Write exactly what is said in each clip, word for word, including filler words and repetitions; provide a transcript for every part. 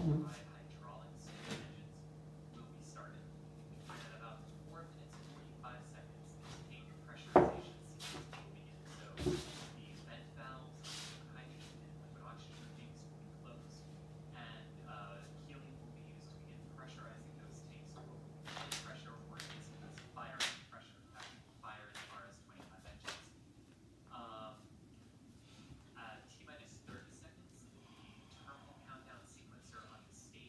Mhm. by hydraulic steam engines will be started. And at about four minutes and forty-five seconds, the tank pressurization sequence will begin. So the vent valves for the hydrogen and liquid oxygen tanks will be closed, and uh, helium will be used to begin pressurizing those tanks to a pressure, or in this case, fire pressure, actually fire in the R S twenty-five engines. Um, at T minus thirty seconds, the terminal countdown sequencer on the stage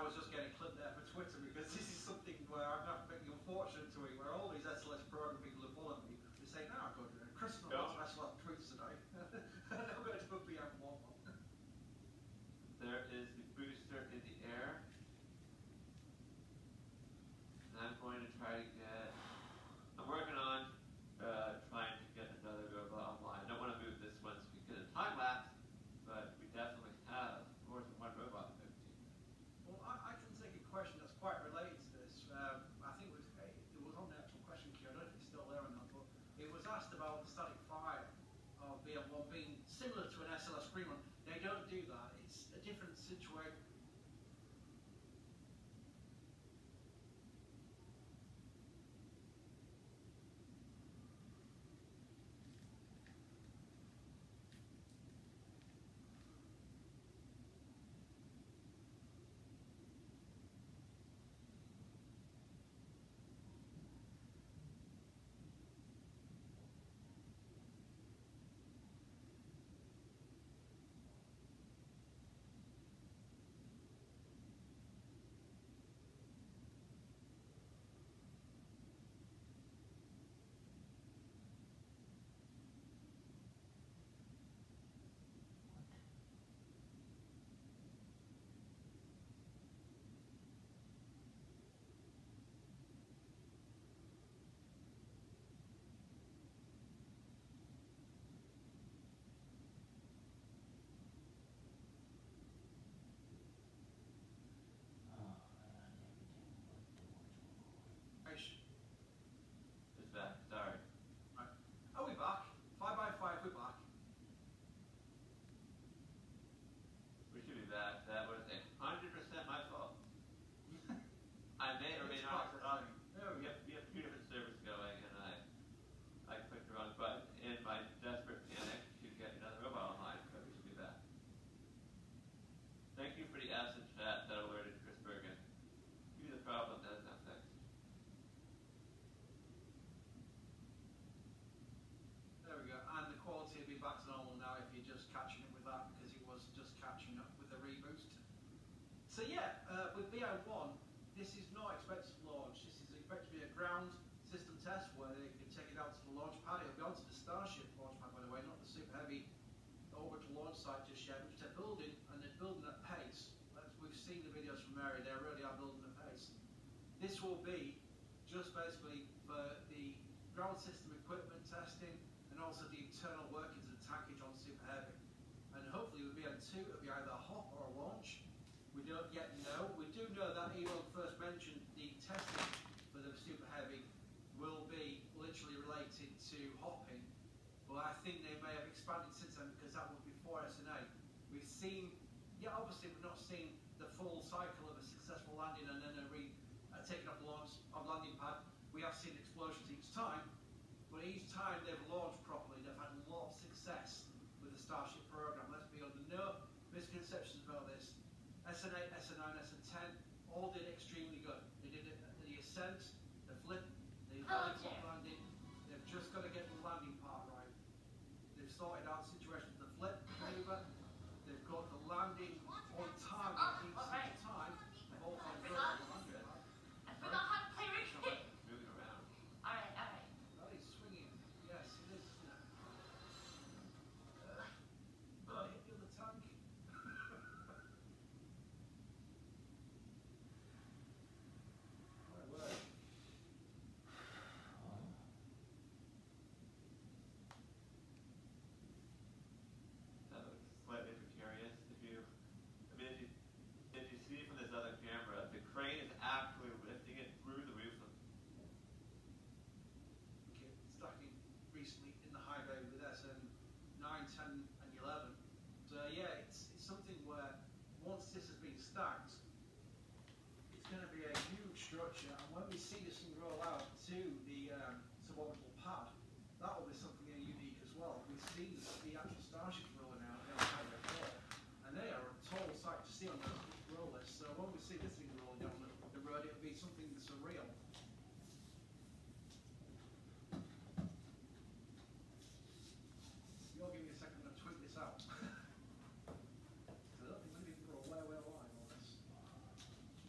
was just getting clipped there for Twitter because this is something where I'm not making unfortunate to it, where all these S L S program people have followed me. They say, now I'm going to do Chris not Yep. S L S tweets today. I'm going to do a B M one. There is the booster in the air. And I'm going to try to get, I'm working on uh, trying to get another robot online. I don't want to move this one so we can get a time lapse, but we definitely have more than one robot in fifteen. Well, I, I can take a question that's quite related to this. Um, I think it was, it was on the actual question queue. I don't know if it's still there or not, but it was asked about the static fire of B M one being similar to an S L S screen run. They don't do that. It's a different situation. It's back, sorry. Right. Are we back? Five by five, we're back. We should be back. That was a hundred percent my fault. I may or may not. Um, there we we, go. have, we have two different servers going, and I I clicked the wrong button in my desperate panic to get another robot online, but we should be back. Thank you for the absent chat that alerted Chris Bergen. You the problem that is not fixed. There we go. And the quality will be back to normal now if you're just catching up with that, because it was just catching up with the reboost. So yeah, uh, with B O one, this is not expected to launch. This is expected to be a ground system test where they can take it out to the launch pad. It'll be onto the Starship launch pad, by the way, not the Super Heavy orbital launch site just yet, which they're building, and they're building at pace. As we've seen the videos from Mary, they really are building at pace. This will be just basically for the ground system equipment testing and also the internal workings of the tankage on Super Heavy. And hopefully with B M two, it'll be either a hop or a launch. We don't yet know. We do know that Elon first mentioned the testing for the Super Heavy will be literally related to hopping, but I think they may have expanded since then because that was before S N A. We've seen, yeah, obviously we've not seen the full cycle of a successful landing and then a re, uh, taking off the launch of landing pad. We have seen explosions each time, but each time they've launched properly, they've had a lot of success with the Starship program. Let's be under no misconceptions about this. S N eight, S N nine, S N ten all did extremely good. They did it, the ascent, the flip, the helicopter landing. They've just got to get the landing part right. They've sorted out situations with the flip maneuver. They've got the landing on target each single time. They've all gone good on the landing pad. I forgot how to play cricket. Moving around. Alright, alright. That is swinging. Yes, it is. Uh, oh, hit the other tank. Right, word. That looks slightly precarious. If you, I mean, if you, if you see from this other camera, the crane is actually lifting it through the roof of. Okay, stacking recently in the high bay with S N nine, ten, and eleven. So yeah, it's, it's something where once this has been stacked, it's going to be a huge structure, and when we see this thing roll out to the um, suborbital pad, that will be something unique as well. We've seen the, the actual starships rolling out down the high bay floor, and they are a total sight to see on the roll list. So when we see this thing rolling down the, the road, it'll be something surreal. You'll give me a second to tweet this out. I don't think many people are aware we're live on this.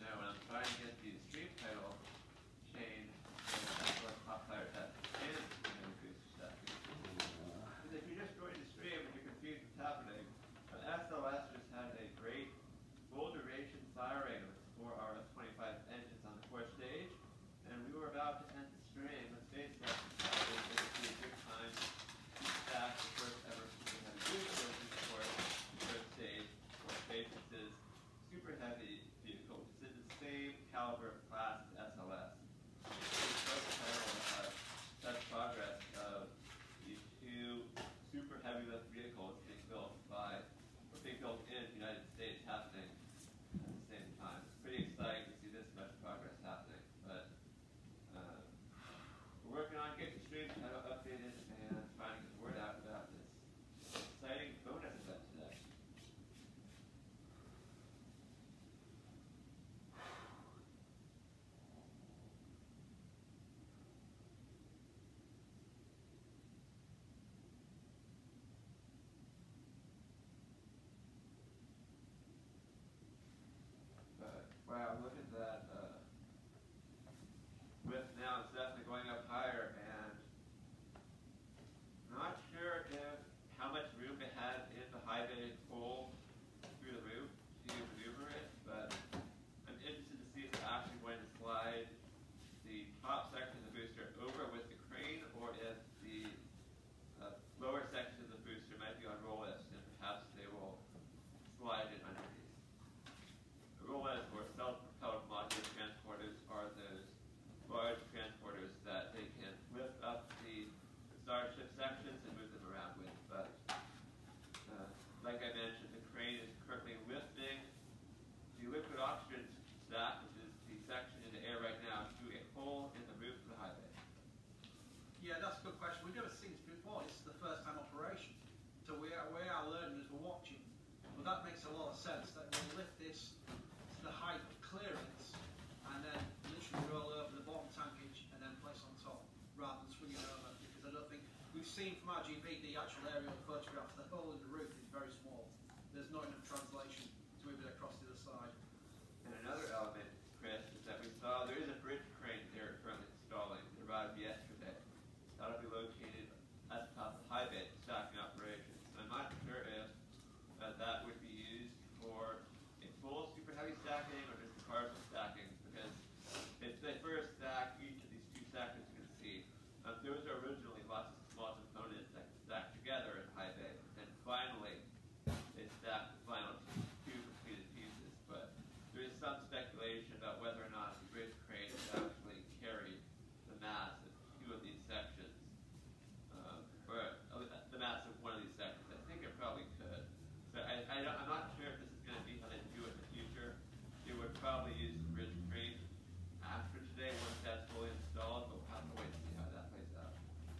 that makes a lot of sense, that we'll lift this to the height of clearance and then literally roll over the bottom tankage and then place on top rather than swing it over, because I don't think, we've seen from R G B the actual aerial photograph, the hole in the roof is very small. There's not enough translation to move it across the other side. And another element, Chris, is that we saw there is a bridge crane there currently installing. It arrived yesterday. That'll be located at the top of the high bay stacking operations. So I'm not sure if uh, that would be used for a full super heavy stacking or just partial stacking, because if they first stack each of these two sections you can see, um, those are originally lots of small components that stack together in high bay. And finally, they stack the final two completed pieces. But there is some speculation about whether or not the bridge crane would actually carry the mass of two of these sections, um, or uh, the mass of one of these sections. I think it probably could. So I, I don't, I'm not sure if this is going to be how they do it in the future. They would probably use the bridge crane after today once that's fully installed, but we'll have to wait and see how that plays out.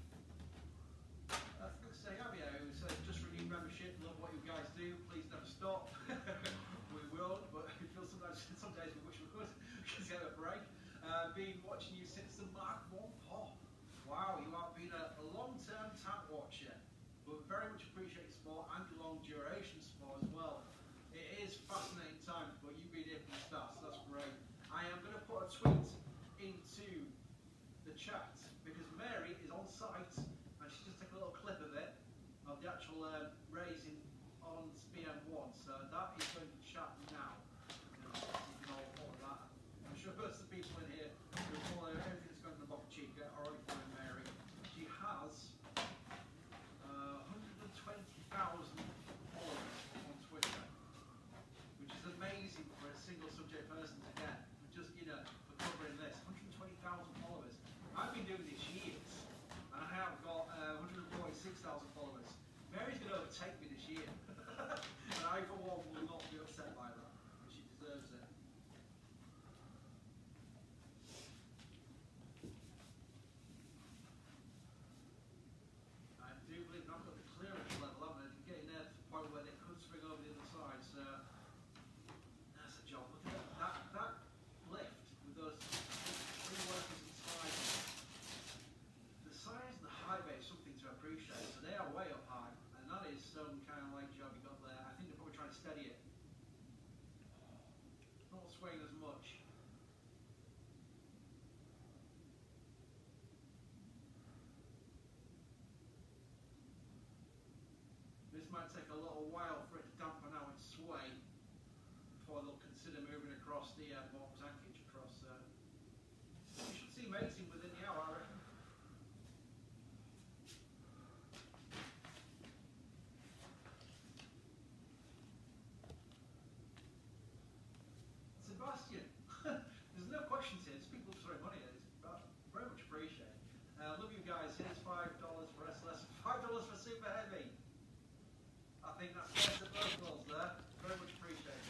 I was going to say, Javier, who says just renewed membership, love what you guys do, please never stop. We will, but I feel sometimes, some days we wish we could, because we have a break. Uh, been watching you since the Mark one pop. Wow, you have been a, a long-term tank watcher, but very much appreciate your sport and your long duration sport as well. It is fascinating times, but you've been here from the start, so that's great. I am going to put a tweet into the chat, because Mary is on site, and she just took a little clip of it, of the actual um, raising on B M one, so that is going to chat now. You know, so you can all follow that. I'm sure most of the people in here who follow everything that's going on in the Boca Chica are already following Mary. She has uh, one hundred twenty thousand followers on Twitter, which is amazing for a single subject person to get. For just, you know, for covering this, one hundred twenty thousand followers. I've been doing this years, and I have got uh, one hundred forty-six thousand followers. Mary's going to overtake me this year, and I, for one, will not be upset by that, and she deserves it. I do believe I've got the clearance level, haven't I? Getting there to the point where they could swing over the other side, so that's a job. Look at that, that, that lift with those three workers inside. The size of the high bay is something to appreciate, so they are way up high, and that is some kind of like job you got there. I think they're probably trying to steady it. Not swaying as much. This might take a little while for it to dampen out and sway before they'll consider moving across the uh, bottom tankage across. Uh, you should see mating within the hour, I reckon. Sebastian, there's no questions here. There's people throwing money at it. It's very much appreciated. Uh, love you guys. Here's five dollars for S L S, five dollars for Super Heavy. I think that's best of both worlds there. Very much appreciated.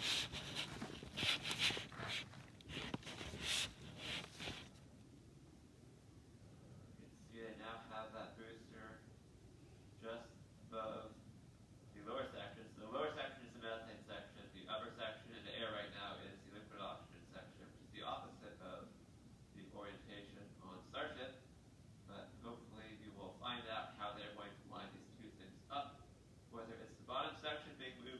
You can see they now have that booster just above the lower section. So the lower section is the methane section. The upper section in the air right now is the liquid oxygen section, which is the opposite of the orientation on Starship. But hopefully you will find out how they're going to line these two things up. Whether it's the bottom section being moved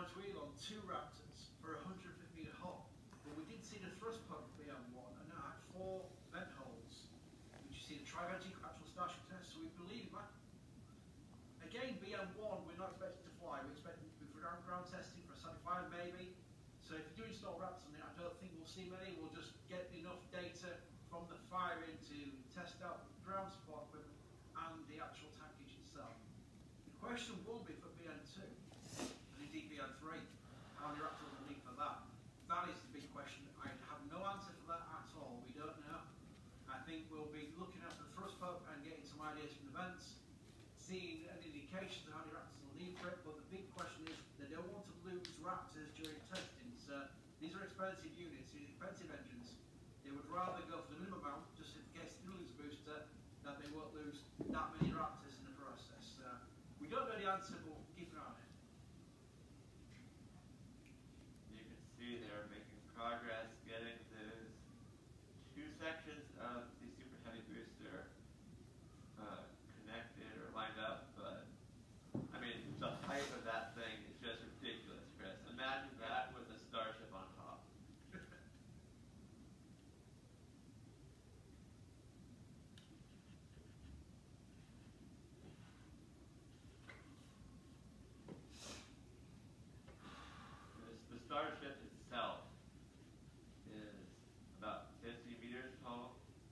wheel on two Raptors for a one hundred fifty metre hop. But we did see the thrust pump be on one, and it had four vent holes, which you see the tri-veggie actual Starship test, so we believe that. Again, B M one, we're not expecting to fly, we're expecting to be for ground, ground testing for a certified maybe. So if you do install Raptors on it, I don't think we'll see many, we'll just get enough data from the firing to test out the ground support equipment and the actual tankage itself. The question will be for B M two, and indeed B M three, how many Raptors will need for that. That is the big question. I have no answer for that at all, we don't know. I think we'll be looking at the thrust pump and getting some ideas from the vents, seeing an indication of how many Raptors will need for it, but the big question is they don't want to lose Raptors during testing. So these are expensive units, these are expensive engines. They would rather go for the minimum amount, just in case they lose a booster, that they won't lose that many Raptors in the process. So we don't know the answer, but we'll keep an eye on it. You can see they're making progress getting those two sections of the super heavy booster uh, connected or lined up, but I mean the height of that thing is just ridiculous, Chris. Imagine that with a Starship on top. This, the Starship itself is about fifty meters tall.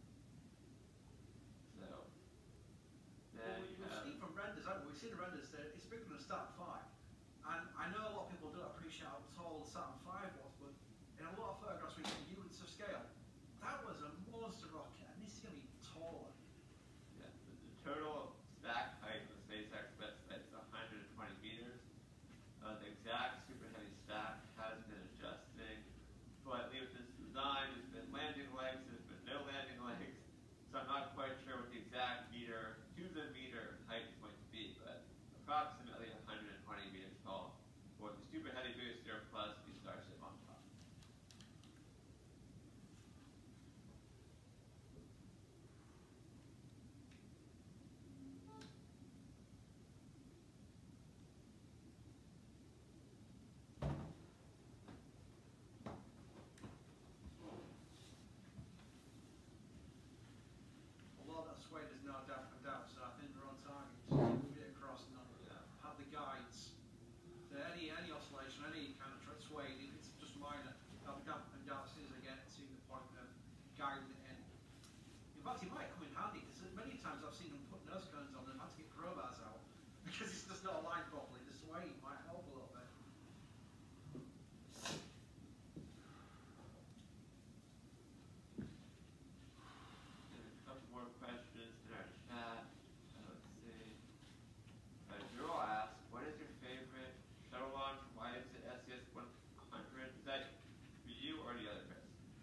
So then Well, you we've have seen from renders, haven't we? We've seen the renders that it's bigger than a Saturn five. And I know a lot of people don't appreciate how tall the Saturn five was, but in a lot of photographs we see units of scale. That was a monster rocket, and this is going to be taller. Yeah, the, the total stack height of the SpaceX website is one hundred twenty meters. Uh, the exact super heavy stack has been adjusting slightly with this design. There's been landing legs, there's been no landing legs. So I'm not quite sure what the exact meter to the meter height is going to be, but approximately one hundred twenty meters tall for the super heavy booster plus the Starship on top. A lot of that sway is now down and down, so I think we're on target. Just move it across and not have the guides. So any any oscillation, any kind of tra- sway, if it's just minor, that'll be down and down as soon as I get to the point of guiding it in. In fact, it might come in handy because many times I've seen them put nose cones on and had to get crowbars out because it's just not aligned properly. The sway might help a little bit. And a couple more questions in our chat. Uh, let's see. Uh, Joel asked, what is your favorite shuttle launch? Why is it S E S one hundred? Is that for you or the other Chris?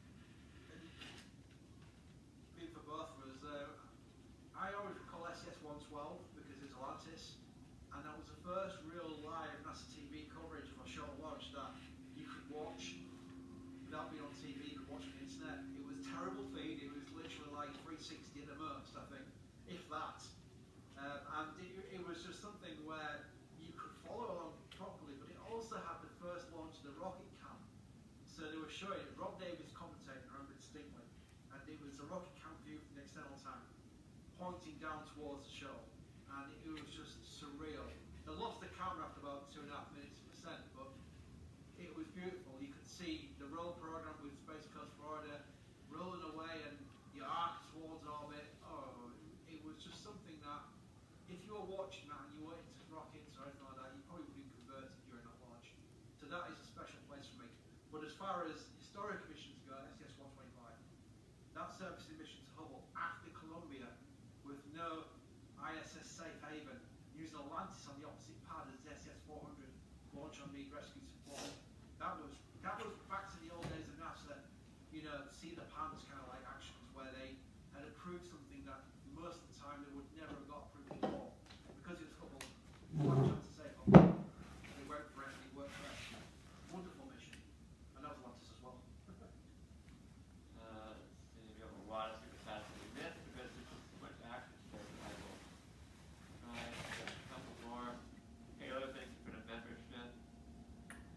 Big for both of us. Uh, I always recall S E S one twelve because it's Atlantis, and that was the first real live NASA T V coverage of a shuttle launch that you could watch without being on T V. You could watch on the internet. It was terrible feed. It was literally like three sixty at the most, I think, if that. Um, and it, it was just something where you could follow along properly, but it also had the first launch of the rocket cam. So they were showing it. Rob Davis commentating, I remember distinctly, and it was a rocket cam view from the external tank, pointing down towards the shuttle, and it, it was just surreal. They lost the camera after about two and a half minutes of ascent, but it was beautiful. You could see the roll program with Space Coast Florida rolling away and the arc towards orbit. Oh, it was just something that, if you were watching that and you were into rockets or anything like that, you probably would be converted during that launch. So that is a special place for me. But as far as historic missions go, S E S one twenty-five, that servicing mission to Hubble after Columbia with no I S S safe haven, using Atlantis on the opposite pad as S E S four hundred, launch on need rescue support. That was that was back to the old days of NASA. You know, see the pants kind of like actions where they had approved something that most of the time they would never have got approved before because it was Hubble. One chance to save Hubble. They went for it. They worked for it. Wonderful mission, and that was Atlantis as well. Uh, let's see, we have a lot of super chats that we missed because there's just so much action today. I will try to get a couple more. Halo, thank you for the membership.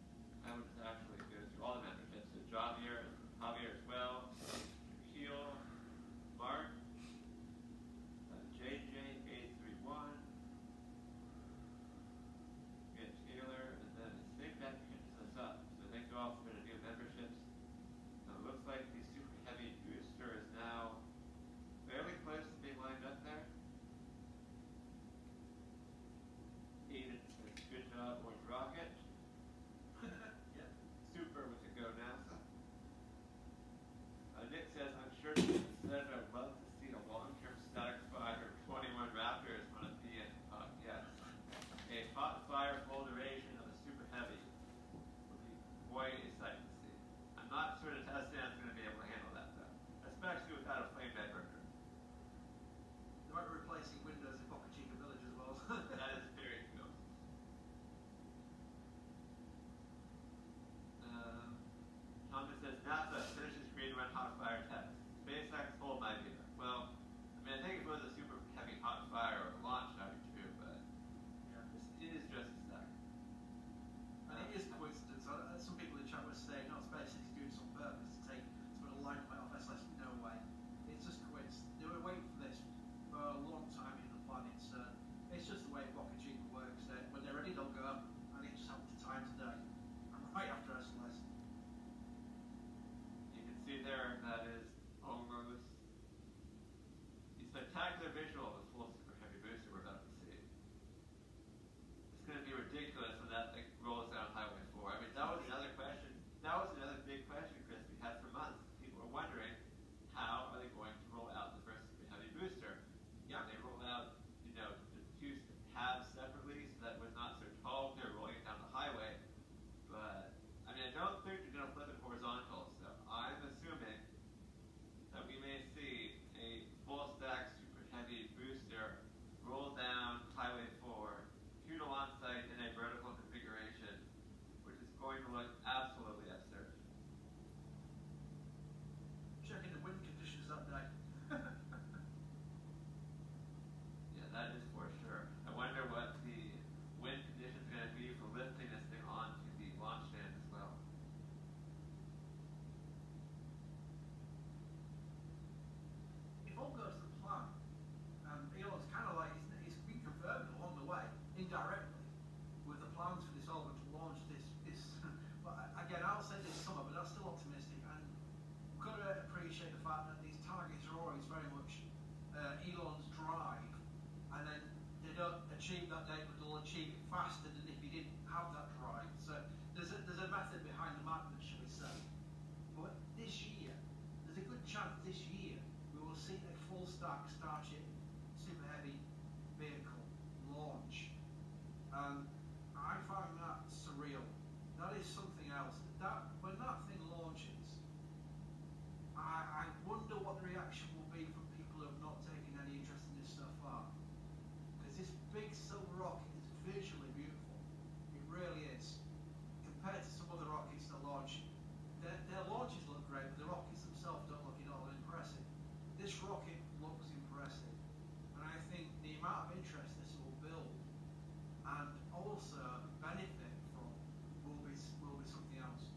achieve it faster than if you didn't have that drive. So there's a, there's a method behind the madness, shall we say. But this year, there's a good chance this year we will see a full stack Starship Super Heavy vehicle launch. And I find that surreal. That is something else. That when that thing launches, I, I wonder what the reaction will be from people who have not taken any interest in this so far. Because this big silver rocket is visually beautiful. It really is. Compared to some other rockets that launch, their, their launches look great, but the rockets themselves don't look at all impressive. This rocket looks impressive. And I think the amount of interest this will build and also benefit from will be, will be something else.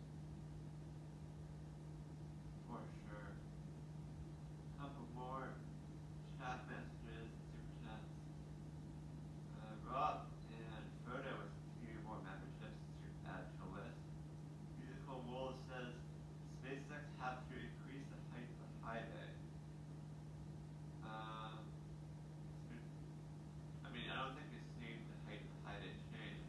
For sure. A couple more chat messages, super chats. Uh, Rob and Frodo with a few more memberships to add to the list. Musical Wolf says SpaceX have to increase the height of the high bay. Um, I mean, I don't think we've seen the height of the high bay change.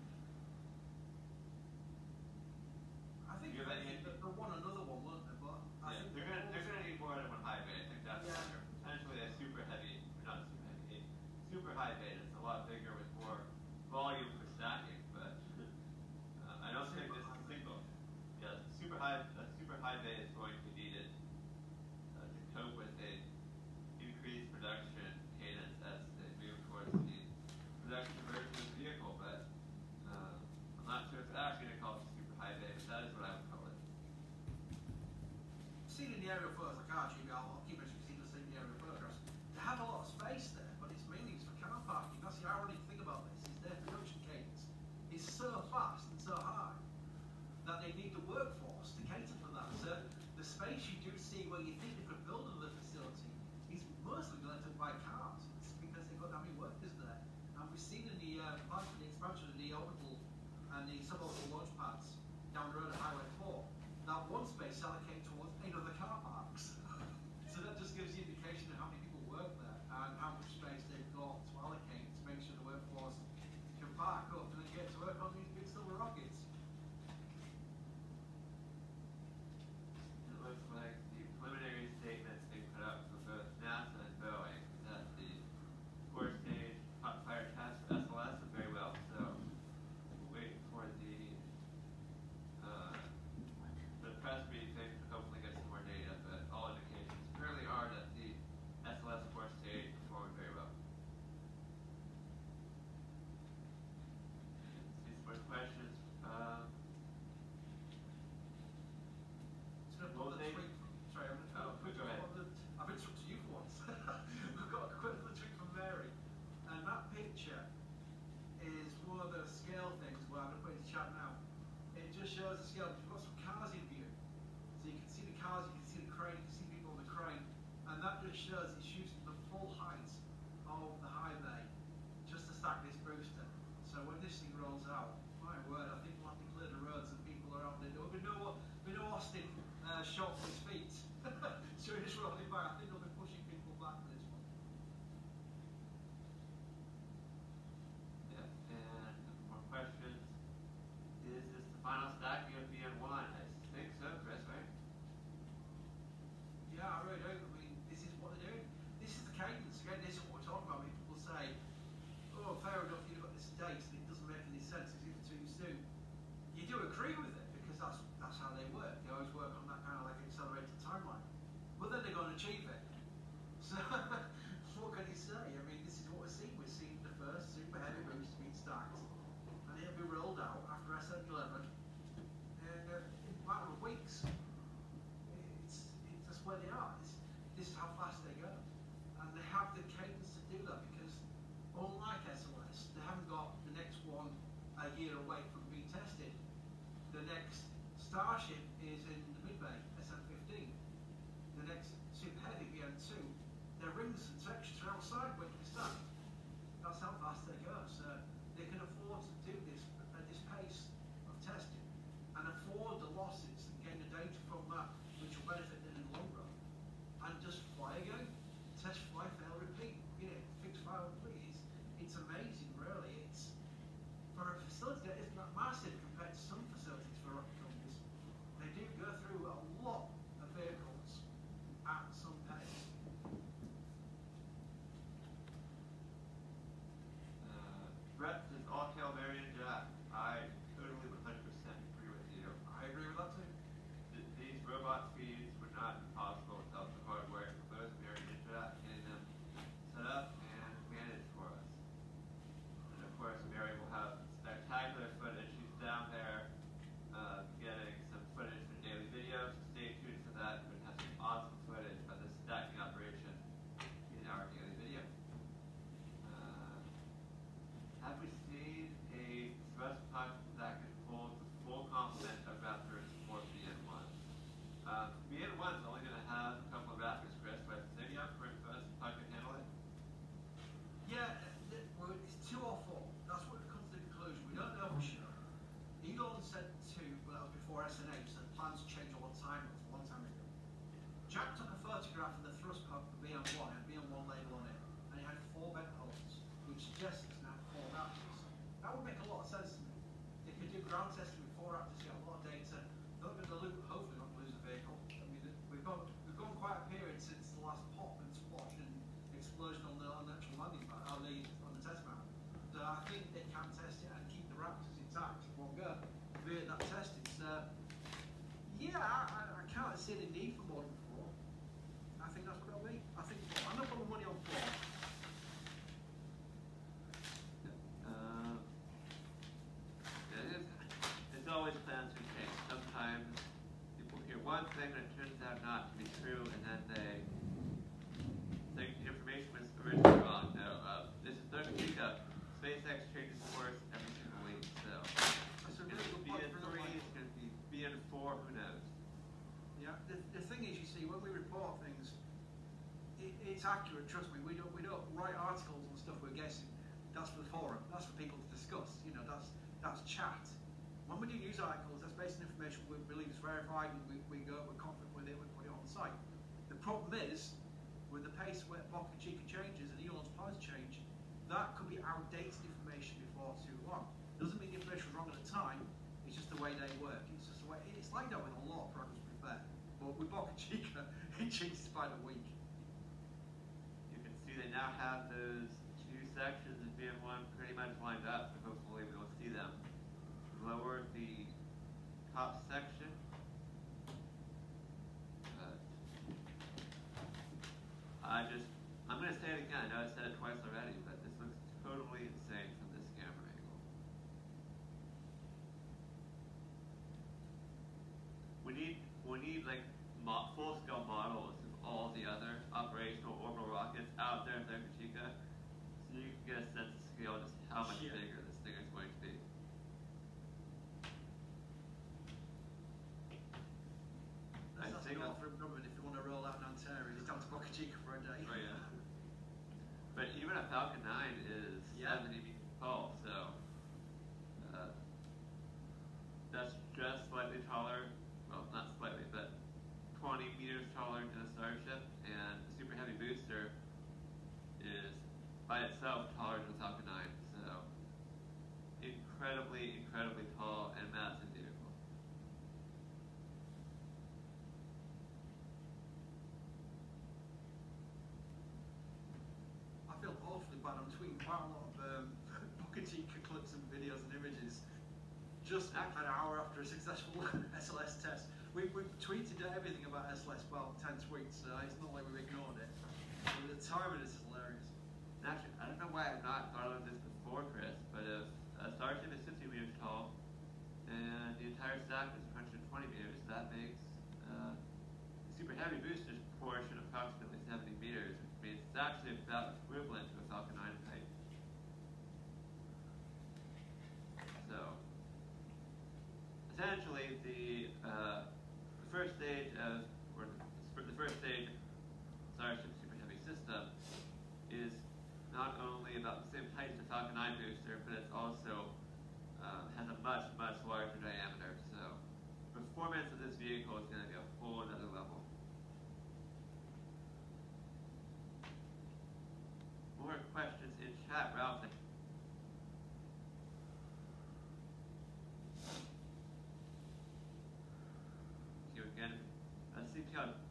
I think You have any- they, they want another one, won't they? But I Yeah, think they're gonna they're gonna need more than one high bay. I think that's Yeah. yeah. potentially a super heavy, or not super heavy, a super high bay that's a lot bigger with more volume for stacking. But uh, I don't think Super this high bay. single, yeah, super high a super high bay is going to be needed uh, to cope with a increased production cadence as they move towards the production version of the vehicle. But uh, I'm not sure if it's actually gonna call it super high bay, but that is what I would call it. seen in the aerial photos, like R G B, I'll keep mentioning seen the same in the aerial photographs. They have a lot of space there, but it's mainly used for car parking. That's the ironic thing about this, is their production cadence is so fast and so high that they need the workforce to cater for that. So the space you do see where you think they could build another facility is mostly left up by cars. It's because they've got that many workers there. And we've seen in the uh, plans for the expansion of the orbital and the suborbital launch pads down the road at Highway four, that one space allocated towards eight other car parks. So that just gives you an indication of how many people work there and how much space they've got to allocate to make sure the workforce can park up and then get to work on these big silver rockets. It looks like the preliminary statements they put up for both NASA and Boeing that the core stage hot fire test for S L S went very well. So we'll wait for the uh, the press briefing to hopefully get some more data. But all indications currently are that the S L S core stage performed very well. See some more questions. Um, It's going to Well, put the they- tweet from, sorry, I'm going to Oh, put go ahead. I've interrupted you for once. We've got a quick little tweet from Mary. And that picture is one of those scale things where I'm going to put it in the chat now. It just shows the scale. You've got some cars in view. So you can see the cars, you can see the crane, you can see people on the crane. And that just shows it's using the full height of the high bay just to stack this booster. So when this thing rolls out, my word, I think we'll have to clear the roads and people around it. There'll be no, be no Austin uh, shot for his feet. So we're just rolling by. I think they'll be pushing people back for this one. Yeah, and a couple more questions. Is this the final stacking of V N one? I think so, Chris, right? Yeah, I really do. I mean, this is what they're doing. This is the cadence. Again, this is what we're talking about. When people say, oh, fair enough, you've got this date and it doesn't make any sense, it's either too soon. You do agree with it because that's that's how they work. They always work on that kind of like accelerated timeline. But then they're going to achieve it. So, what can you say? I mean, this is what we're seeing. We're seeing the first super heavy boost being stacked, and it'll be rolled out after S N eleven in, uh, in a matter of weeks. It's, it's just where they are. It's, this is how fast they go. And they have the cadence to do that because, unlike S L S, they haven't got the next one a year away from being tested. The next Starship is in the mid-bay, S N fifteen. The next super heavy, V N two, their rings and sections are outside when you start. That's how fast they go. So they can afford to do this at this pace of testing and afford the losses and gain the data from that, which will benefit them in the long run. And just fly again, test, fly, fail, repeat. You know, fix, file, repeat. It's, it's amazing, really. It's for a facility that isn't that massive compared to some facilities for rocket companies, they do go through a lot of vehicles at some pace. Uh, Brett says all hail Mary and Jack. I totally one hundred percent agree with you. I agree with that too. Th- these robot feeds would not be possible without the hard work of both Mary and Jack getting them set up and managed for us. And of course, Mary will have spectacular footage. She's down there uh, getting some footage for daily videos. Stay tuned for that. We're going to have some awesome footage of this stacking operation in our daily video. Uh, have we seen a thrust puck that can hold the full complement of Raptors for B N one? Um, B N one is only going to have a couple of Raptors, Chris, but any upgrade thrust puck can handle it? Yeah, th- well, it's two or four. That's what comes to the conclusion. We don't know for sure. Elon said two, but that was before S N H, so the plans change all the time. It was a long time ago. Jack took a photograph of the thrust pump for B M one, had B M one label on it, and it had four bent holes, which suggests it's now four Raptors. That would make a lot of sense to me. They could do ground testing with four Raptors, get a lot of data. Not going to loop, hopefully not lose a vehicle. I mean, we've gone, we've gone quite a period since the last pop and splash and explosion on the, on the actual landing pad, on the, on the test mount. So I think they can test it and keep the Raptors intact in one go via that testing. So, yeah, I, I, I can't see the need for more than four. I think that's what it'll be. I think I'm not putting money on four. Um, it is, it's always plans can change. Sometimes people hear one thing and it turns out not to be true, and then they think the information was originally wrong. No, uh, this is third week up. SpaceX changes course every single week, so That's a it's really going to good be point in for another three, one. it's going to be B N four, who knows? Yeah, the, the thing is, you see, when we report things, it, it's accurate. Trust me, we don't we don't write articles on stuff we're guessing. That's for the forum. That's for people to discuss. You know, that's that's chat. When we do news articles, that's based on information we believe is verified, and we, we go, we're confident with it, we put it on the site. The problem is, with the pace where Boca Chica changes and Elon's plans change, that could be outdated information before too long. Doesn't mean the information was wrong at the time. It's just the way they work. It's just the way. It's like that with a lot of products, to be fair. But with Boca Chica, it changes by the week. You can see they now have those two sections of B N one pretty much lined up, so hopefully we will see them. Lower the top section. But I just, I'm going to say it again. I know I said it twice already, but this looks totally insane from this camera angle. We need, we need like mo full-scale models of all the other operational orbital rockets out there in Boca Chica, so you can get a sense of scale just how much Yeah. bigger this thing is going to be. I That's think the I'll- offer of government if you want to roll out Nazaire, it's down to Boca Chica for a day. Oh yeah. But even a Falcon nine is Yeah. seventy meters tall, so uh, that's just slightly taller. Well, not slightly, but twenty meters taller than a Starship, and the Super Heavy booster is by itself taller than a Falcon nine. So incredibly, incredibly tall and massive vehicle. I feel awfully bad. I'm tweeting quite a lot of um, Boca Chica clips and videos and images just an hour after a successful S L S test. We, we've tweeted everything about S L S, well, ten tweets, so it's not like we've ignored it. But the timing is hilarious. Actually, I don't know why I've not thought of this before, Chris, but if a Starship is fifty meters tall and the entire stack is one hundred twenty meters, that makes uh, the Super Heavy booster's portion approximately seventy meters, which means it's actually about equivalent to a Falcon nine in height. So, essentially, the, uh, the first stage of, or the, the first stage of Starship Super Heavy system is not only about the same height as the Falcon nine booster, but it's also um, has a much, much larger diameter. So performance of this vehicle is going to be a whole another level. More questions in chat, Ralph. again. Uh, C P on.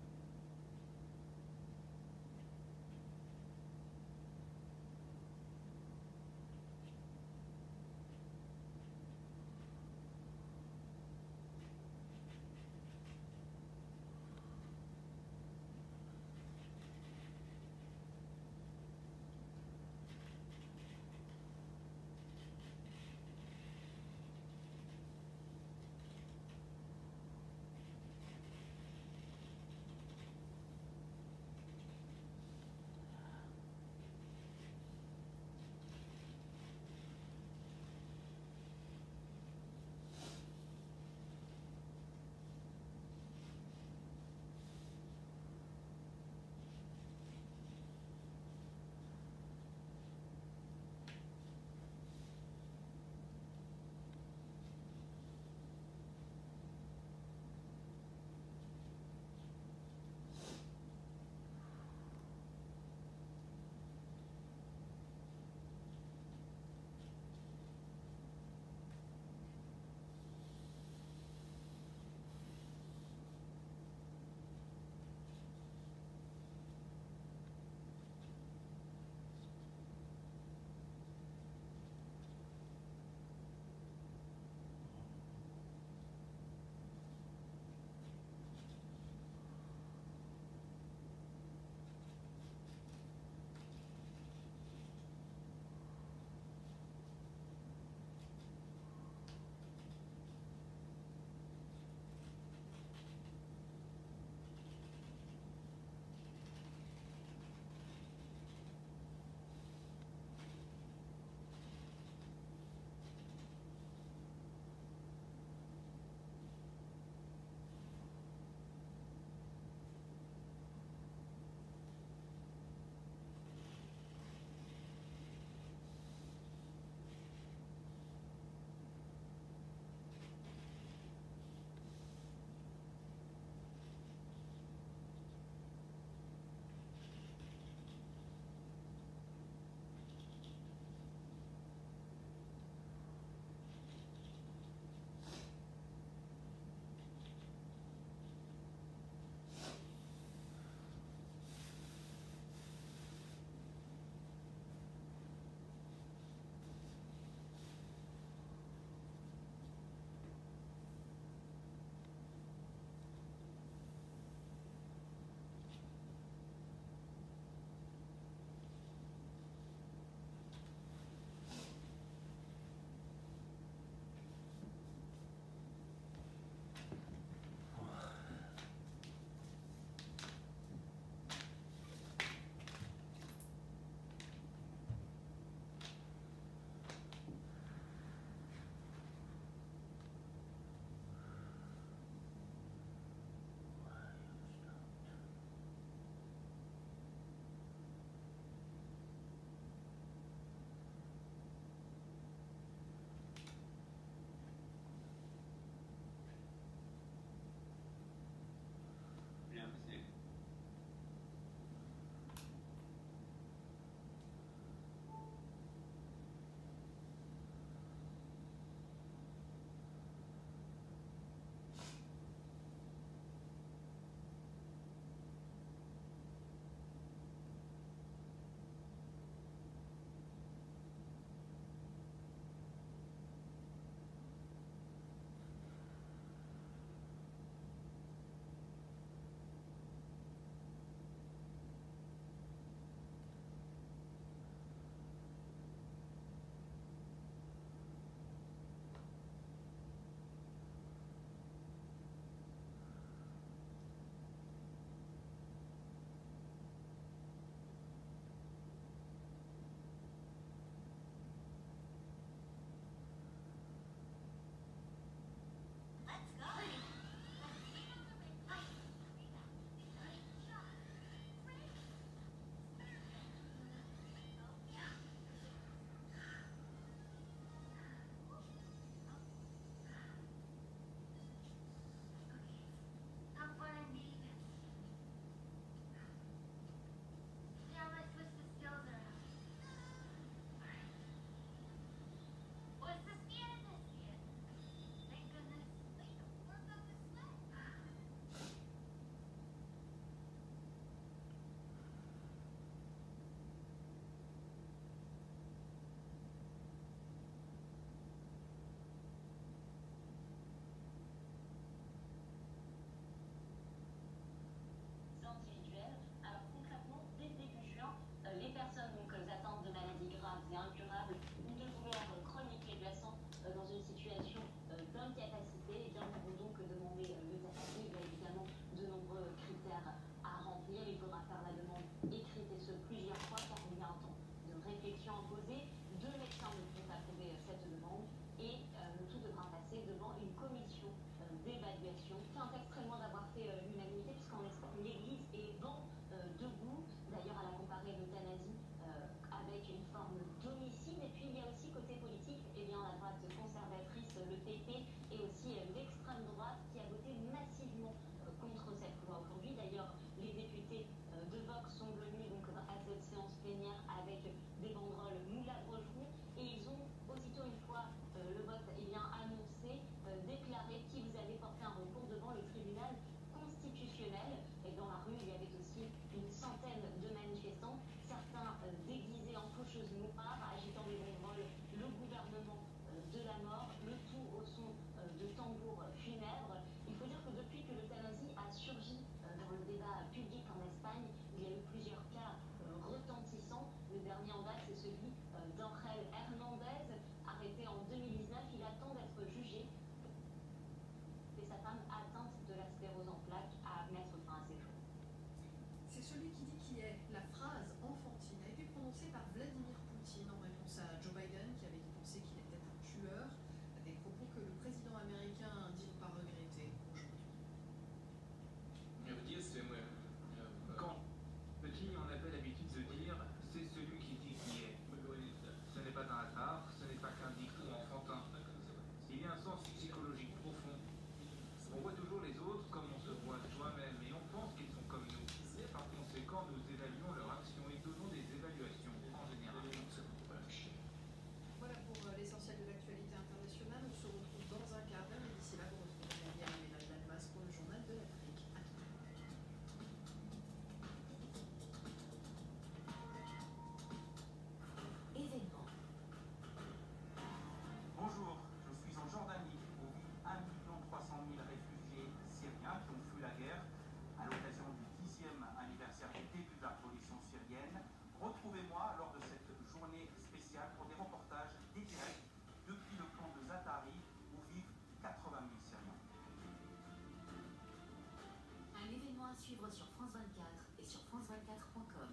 suivre sur France vingt-quatre et sur France vingt-quatre point com.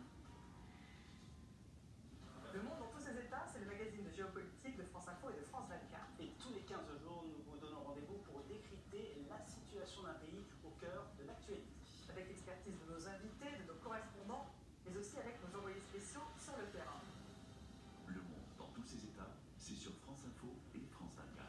Le Monde dans tous ses états, c'est le magazine de géopolitique de France Info et de France vingt-quatre. Et tous les quinze jours, nous vous donnons rendez-vous pour décrypter la situation d'un pays au cœur de l'actualité. Avec l'expertise de nos invités, de nos correspondants, mais aussi avec nos envoyés spéciaux sur le terrain. Le Monde dans tous ses états, c'est sur France Info et France vingt-quatre.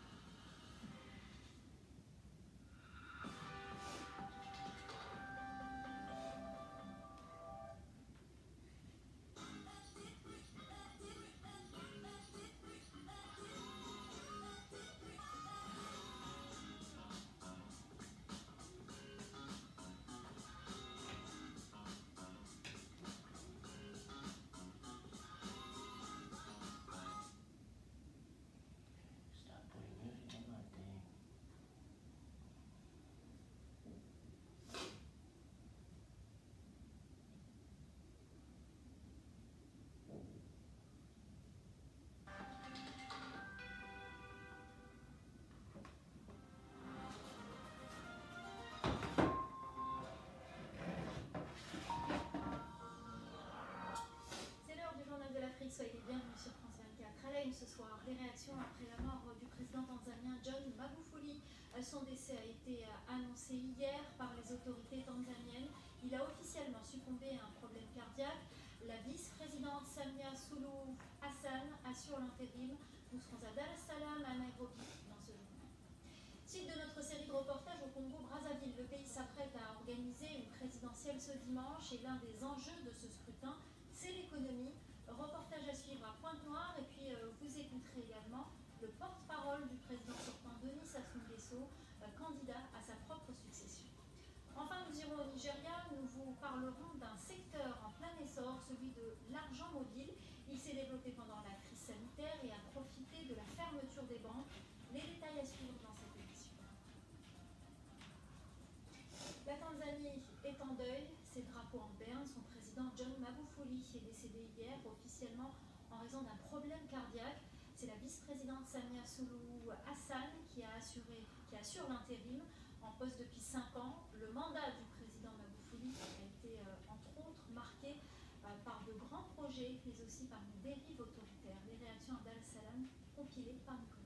Soyez les bienvenus sur France vingt-quatre. À la une ce soir, les réactions après la mort du président tanzanien John Magufuli. Son décès a été annoncé hier par les autorités tanzaniennes. Il a officiellement succombé à un problème cardiaque. La vice-présidente Samia Suluhu Hassan assure l'intérim. Nous serons à Dar es Salaam, à Nairobi, dans ce journal. Suite de notre série de reportages au Congo-Brazzaville, le pays s'apprête à organiser une présidentielle ce dimanche et l'un des enjeux de ce scrutin, c'est l'économie. Reportage à suivre à Pointe-Noire et puis euh, vous écouterez également le porte-parole du président sortant Denis Sassou Nguesso, euh, candidat à sa propre succession. Enfin, nous irons au Nigeria, nous vous parlerons d'un secteur en plein essor, celui de l'argent mobile. Il s'est développé pendant la crise sanitaire et a profité de la fermeture des banques. Les détails à suivre dans cette émission. La Tanzanie est en deuil, ses drapeaux en berne, son président John Magufuli est décédé hier officiellement en raison d'un problème cardiaque. C'est la vice-présidente Samia Suluhu Hassan qui, a assuré, qui assure l'intérim en poste depuis cinq ans. Le mandat du président Magufuli a été euh, entre autres marqué euh, par de grands projets mais aussi par une dérive autoritaire. Les réactions à Dar es Salaam compilées par Nicolas.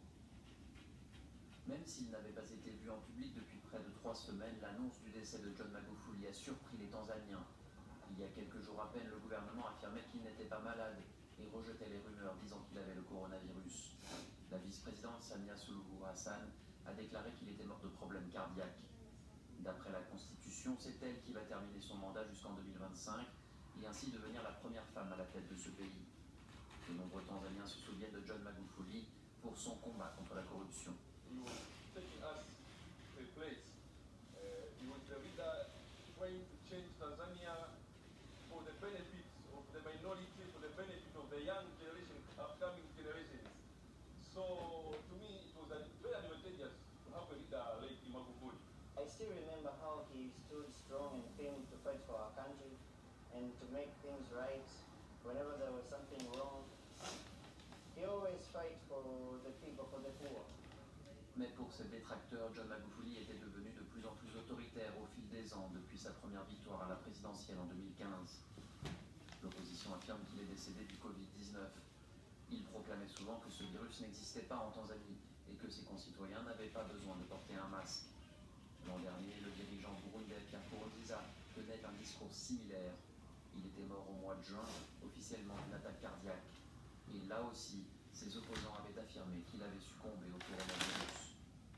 Même s'il n'avait pas été vu en public depuis près de trois semaines, l'annonce du décès de John Magufuli a surpris les Tanzaniens. Il y a quelques jours à peine, le gouvernement affirmait qu'il n'était pas malade et rejetait les rumeurs disant qu'il avait le coronavirus. La vice-présidente Samia Suluhu Hassan a déclaré qu'il était mort de problèmes cardiaques. D'après la Constitution, c'est elle qui va terminer son mandat jusqu'en deux mille vingt-cinq et ainsi devenir la première femme à la tête de ce pays. De nombreux Tanzaniens se souviennent de John Magufuli pour son combat contre la corruption. He was taking us to a place. Uh, he was the leader trying to change Tanzania for the benefit of the minority, for the benefit of the young generation, upcoming generations. So, to me, it was very advantageous to have a leader like Magufuli. I still remember how he stood strong and firm to fight for our country and to make things right whenever there was something wrong. He always fight for the people, for the poor. Mais pour ses détracteurs, John Magufuli était devenu de plus en plus autoritaire au fil des ans depuis sa première victoire à la présidentielle en deux mille quinze. L'opposition affirme qu'il est décédé du covid dix-neuf. Il proclamait souvent que ce virus n'existait pas en Tanzanie et que ses concitoyens n'avaient pas besoin de porter un masque. L'an dernier, le dirigeant burundais Pierre Nkurunziza tenait un discours similaire. Il était mort au mois de juin, officiellement d'une attaque cardiaque. Et là aussi, ses opposants avaient affirmé qu'il avait succombé au coronavirus.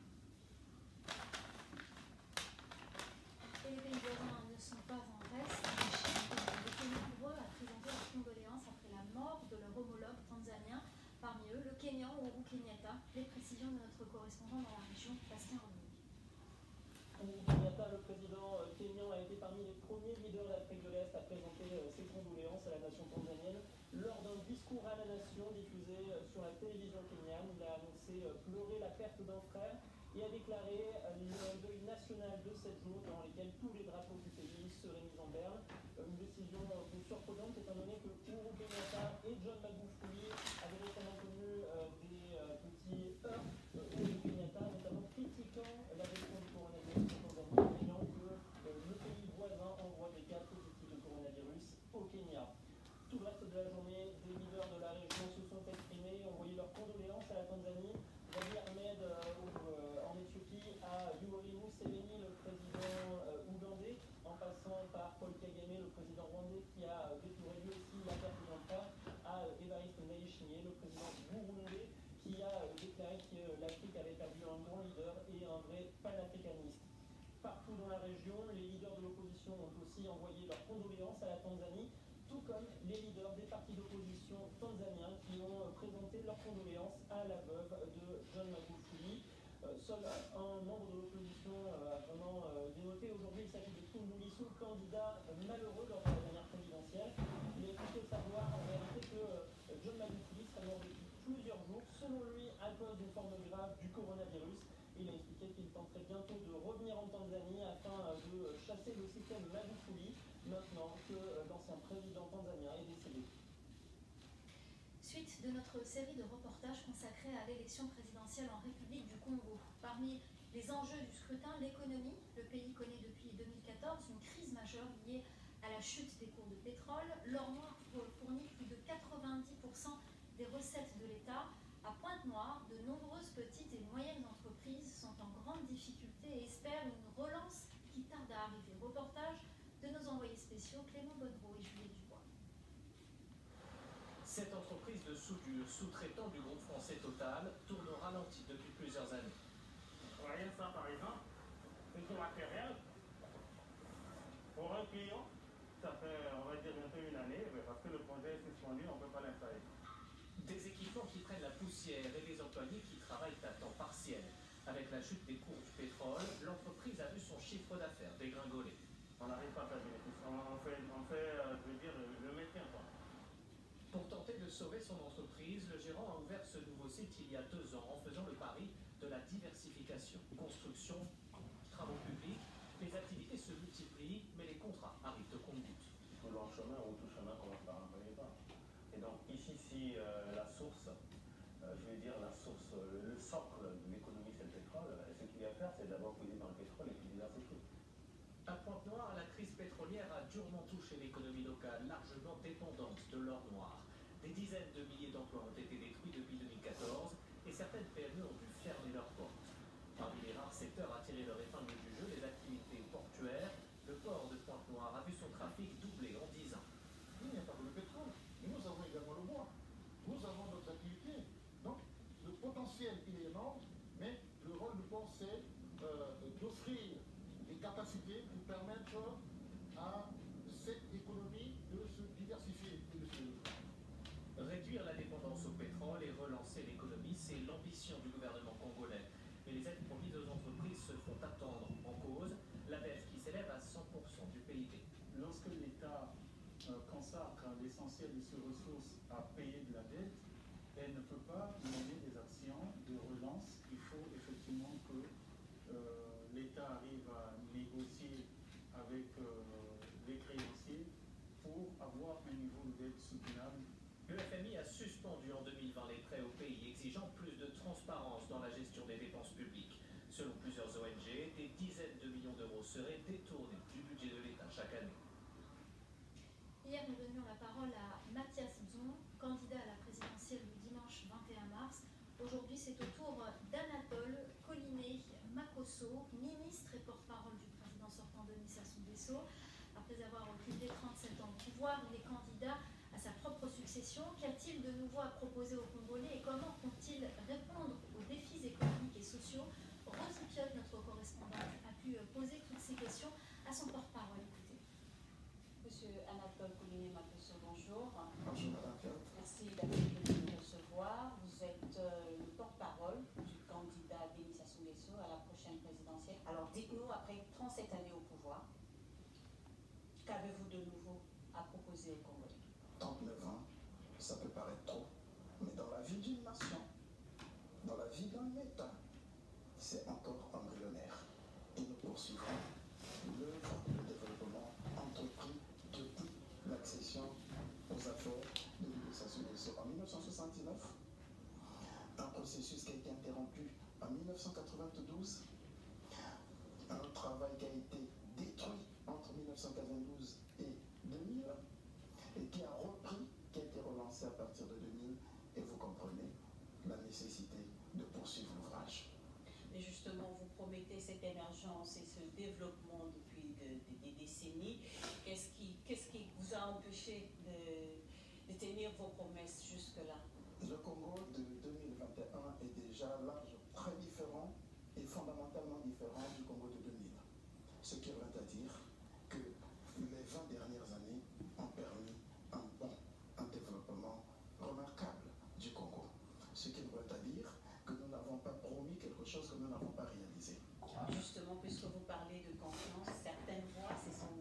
Et les pays voisins ne sont pas en reste. Les pays nombreux à présenter leurs condoléances après la mort de leur homologue tanzanien. Parmi eux, le Kenyan Uhuru Kenyatta. Les précisions de notre correspondant dans la région, Bastien Renaud. Uhuru Kenyatta, le président kenyan, a été parmi les premiers leaders d'Afrique de l'Est à présenter ses condoléances à la nation tanzanienne. Lors d'un discours à la nation diffusé sur la télévision kenyane, il a annoncé pleurer la perte d'un frère et a déclaré le deuil national de sept jours durant lesquels tous les drapeaux du pays seraient mis en berne. Une décision surprenante étant donné que Uhuru Kenyatta et John Magufuli avaient récemment connu des petits heurts. Uhuru Kenyatta notamment critiquant la gestion du coronavirus en Tanzanie, ayant que le pays de la journée, des leaders de la région se sont exprimés, ont envoyé leurs condoléances à la Tanzanie. Abiy Ahmed euh, euh, en Éthiopie, à Yoweri Museveni, le président euh, ougandais, en passant par Paul Kagame, le président rwandais, qui a déploré lui aussi la perte d'un frère, à euh, Evariste Ndayishimiye, le président burundais, qui a euh, déclaré que euh, l'Afrique avait perdu un grand leader et un vrai panafricaniste. Partout dans la région, les leaders de l'opposition ont aussi envoyé leurs condoléances à la Tanzanie, tout comme les leaders des partis d'opposition tanzaniens qui ont présenté leurs condoléances à la veuve de John Magufuli. Euh, seul un membre de l'opposition euh, a vraiment euh, dénoté. Aujourd'hui, il s'agit de Tundu Lissu, candidat euh, malheureux lors de la dernière présidentielle. Il est plutôt savoir en réalité que euh, John Magufuli serait mort depuis plusieurs jours, selon lui à cause d'une forme grave du coronavirus. Il a expliqué qu'il tenterait bientôt de revenir en Tanzanie afin de chasser le système Magufuli, maintenant que l'ancien président tanzanien est décédé. Suite de notre série de reportages consacrés à l'élection présidentielle en République du Congo. Parmi les enjeux du scrutin, l'économie. Le pays connaît depuis deux mille quatorze une crise majeure liée à la chute des cours de pétrole. L'or noir fournit plus de quatre-vingt-dix pour cent des recettes de l'État. À Pointe-Noire, de nombreuses petites et moyennes entreprises sont en grande difficulté et espèrent une relance qui tarde à arriver. Reportage de nos envoyés spéciaux Clément Bonneau et Juliette Dubois. Cette entreprise de soudure, sous-traitant du groupe français Total, tourne au ralenti depuis plusieurs années. Voyez ça par exemple, c'est du matériel. Pour un client, ça fait, on va dire, un peu une année, parce que le projet est suspendu, on ne peut pas l'installer. Des équipements qui prennent la poussière et des employés qui travaillent à temps partiel. Avec la chute des cours du pétrole, l'entreprise a vu son chiffre d'affaires dégringoler. On n'arrive pas à faire des bénéfices. On fait, on fait euh, je veux dire, le maintien, quoi. Pour tenter de sauver son entreprise, le gérant a ouvert ce nouveau site il y a deux ans en faisant le pari de la diversification. Construction, travaux publics, les activités se multiplient, mais les contrats arrivent au compte-gouttes. Tout long chemin ou tout chemin commence par un premier pas. Et donc ici, si euh, la source, euh, je veux dire la source, euh, le socle de l'économie c'est le pétrole, ce qu'il y a à faire c'est d'abord puiser dans le pétrole et puis diversifier. À Pointe-Noire, la crise pétrolière a durement touché l'économie locale, largement dépendante de l'or noir. Des dizaines de milliers d'emplois ont été détruits depuis deux mille quatorze et certaines P M E ont dû fermer leurs portes. Parmi les rares secteurs à tirer leur épingle du jeu, les activités portuaires, le port de Pointe-Noire a vu son trafic doubler en dix ans. Il n'y a pas que le pétrole, nous avons également le bois. Nous avons notre activité. Donc, le potentiel, il est énorme, mais le rôle du port, c'est euh, d'offrir des capacités pour permettre à cette économie de se diversifier et de se développer. Réduire la dépendance au pétrole et relancer l'économie, c'est l'ambition du gouvernement congolais. Mais les aides promises aux entreprises se font attendre. En cause, la dette qui s'élève à cent pour cent du P I B. Lorsque l'État euh, consacre l'essentiel de ses ressources à payer de la dette, elle ne peut pas mener des actions de relance. Il faut effectivement que euh, l'État arrive à négocier avec euh, les créanciers pour avoir un niveau de dette soutenable. Le F M I a suspendu en deux mille vingt les prêts au pays, exigeant plus de transparence dans la gestion des dépenses publiques. Selon plusieurs O N G, des dizaines de millions d'euros seraient détournés du budget de l'État chaque année. Hier, nous donnions la parole à Mathias Bzon, candidat à la présidentielle du dimanche vingt et un mars. Aujourd'hui, c'est au tour d'Anatole Collinet Makosso, ministre et porte-parole du président sortant Denis Sassou Nguesso. Après avoir occupé trente-sept ans de pouvoir, il est candidat à sa propre succession. Qu'a-t-il de nouveau à proposer aux Congolais et comment compte-t-il répondre aux défis économiques et sociaux? Rose Piot, notre correspondante, a pu poser toutes ces questions à son porte-parole. Écoutez. Monsieur Anatole Collinet-Makosso, bonjour. Bonjour, madame Piot. Merci d'accepter de nous recevoir. Vous êtes euh, le porte-parole du candidat Denis Sassou Nguesso à la prochaine présidentielle. Alors dites-nous, après trente-sept années au pouvoir, qu'avez-vous de nouveau à proposer aux Congolais? trente-neuf ans, ça peut paraître trop, mais dans la vie d'une nation, dans la vie d'un État, c'est encore embryonnaire. Et nous poursuivrons l'œuvre de développement entrepris depuis l'accession aux affaires de Denis Sassou Nguesso en mille neuf cent soixante-dix-neuf, un processus qui a été interrompu en mille neuf cent quatre-vingt-douze, un travail qui a été détruit entre mille neuf cent quatre-vingt-douze et deux mille, et qui a repris, qui a été nécessité de poursuivre l'ouvrage. Et justement, vous promettez cette émergence et ce développement depuis de, de, des décennies. Qu'est-ce qui, qu'est-ce qui vous a empêché de, de tenir vos promesses jusque-là? Le Congo de deux mille vingt et un est déjà large, très différent et fondamentalement différent du Congo de deux mille. Ce qui revient à dire que les vingt dernières années ont permis un bond, un développement remarquable du Congo. Ce qui revient à dire que nous n'avons pas promis quelque chose que nous n'avons pas réalisé. Justement, puisque vous parlez de confiance, certaines voix se sont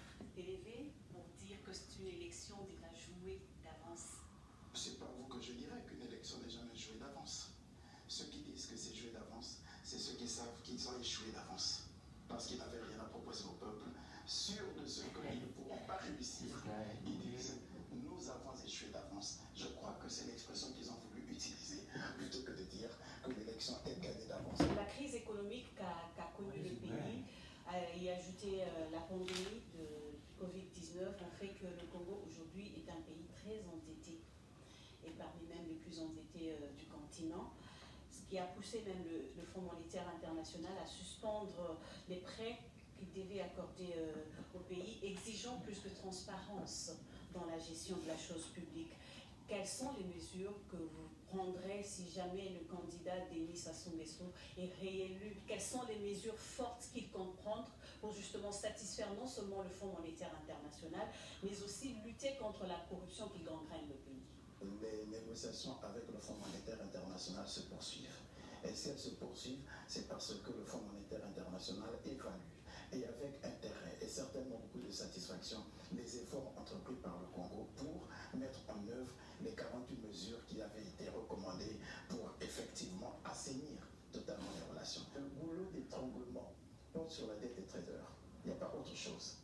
élevées pour dire que c'est une élection déjà jouée d'avance. C'est pas vous que je dirais qu'une élection n'est jamais jouée d'avance. Ceux qui disent que c'est joué d'avance, c'est ceux qui savent qu'ils ont échoué d'avance. Parce qu'ils n'avaient rien à proposer au peuple, sûrs de ce qu'ils ne pourront pas réussir. Ils disent, nous avons échoué d'avance. Je crois que c'est l'expression qu'ils ont voulu utiliser, plutôt que de dire que l'élection est gagnée d'avance. La crise économique qu'a qu'a connue le pays euh, et ajouté euh, la pandémie de covid dix-neuf ont fait que le Congo aujourd'hui est un pays très endetté et parmi même les plus endettés euh, du continent, ce qui a poussé même le, le Fonds monétaire international à suspendre les prêts qu'il devait accorder euh, au pays, exigeant plus de transparence dans la gestion de la chose publique. Quelles sont les mesures que vous prendrez si jamais le candidat Denis Sassou Nguesso est réélu? Quelles sont les mesures fortes qu'il compte prendre pour justement satisfaire non seulement le Fonds monétaire international, mais aussi lutter contre la corruption qui gangrène le pays? Les négociations avec le Fonds monétaire international se poursuivent. Et si elles se poursuivent, c'est parce que le Fonds monétaire international évalue, et avec intérêt et certainement beaucoup de satisfaction, les efforts entrepris par le Congo pour mettre en œuvre les quarante-huit mesures qui avaient été recommandées pour effectivement assainir totalement les relations. Le boulot d'étranglement porte sur la dette des traders. Il n'y a pas autre chose.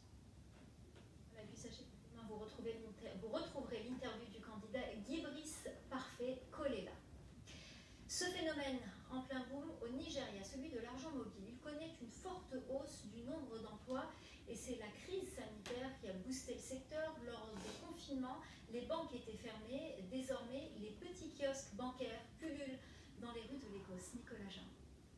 Vous, vous retrouverez l'interview du candidat Guy Brice Parfait Kolela. Ce phénomène en plein boom au Nigeria, celui de l'argent mobile, connaît une forte hausse du nombre d'emplois et c'est la crise sanitaire qui a boosté le secteur. Lors du confinement, les banques étaient fermées. Désormais, les petits kiosques bancaires pullulent dans les rues de Lagos. Nicolas Jean.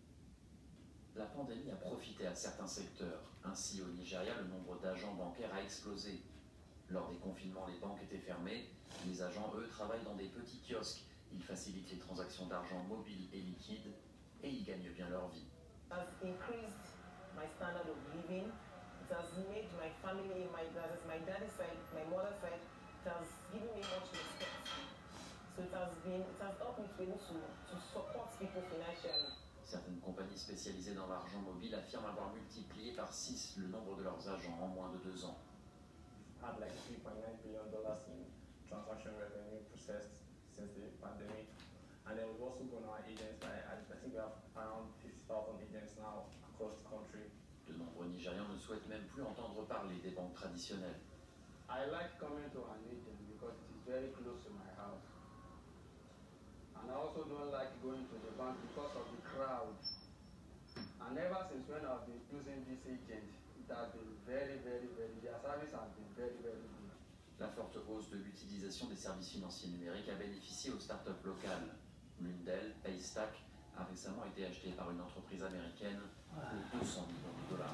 La pandémie a profité à certains secteurs. Ainsi, au Nigeria, le nombre d'agents bancaires a explosé. Lors des confinements, les banques étaient fermées. Les agents, eux, travaillent dans des petits kiosques. Ils facilitent les transactions d'argent mobile et liquide et ils gagnent bien leur vie. It has increased my standard of living. It has made my family, my brothers, my daddy's side, my mother's side, it has given me much respect. So it has been, it has helped me to be able to, to support people financially. Certaines compagnies spécialisées dans l'argent mobile affirment avoir multiplié par six le nombre de leurs agents en moins de deux ans. Had like three point nine billion dollars in transaction revenue processed since the pandemic, and then we've also grown our agents by, I think we have around fifty thousand agents now across the country. De nombreux Nigérians ne souhaitent même plus entendre parler des banques traditionnelles. I like coming to an agent because it is very close to my house, and I also don't like going to the bank because of the crowd. And ever since when I've been using this agent, it has been very, very, very, their service has been very, very good. La forte hausse de l'utilisation des services financiers numériques a bénéficié aux startups locales. L'une d'elles, Paystack, a récemment été achetée par une entreprise américaine pour deux cents millions de dollars.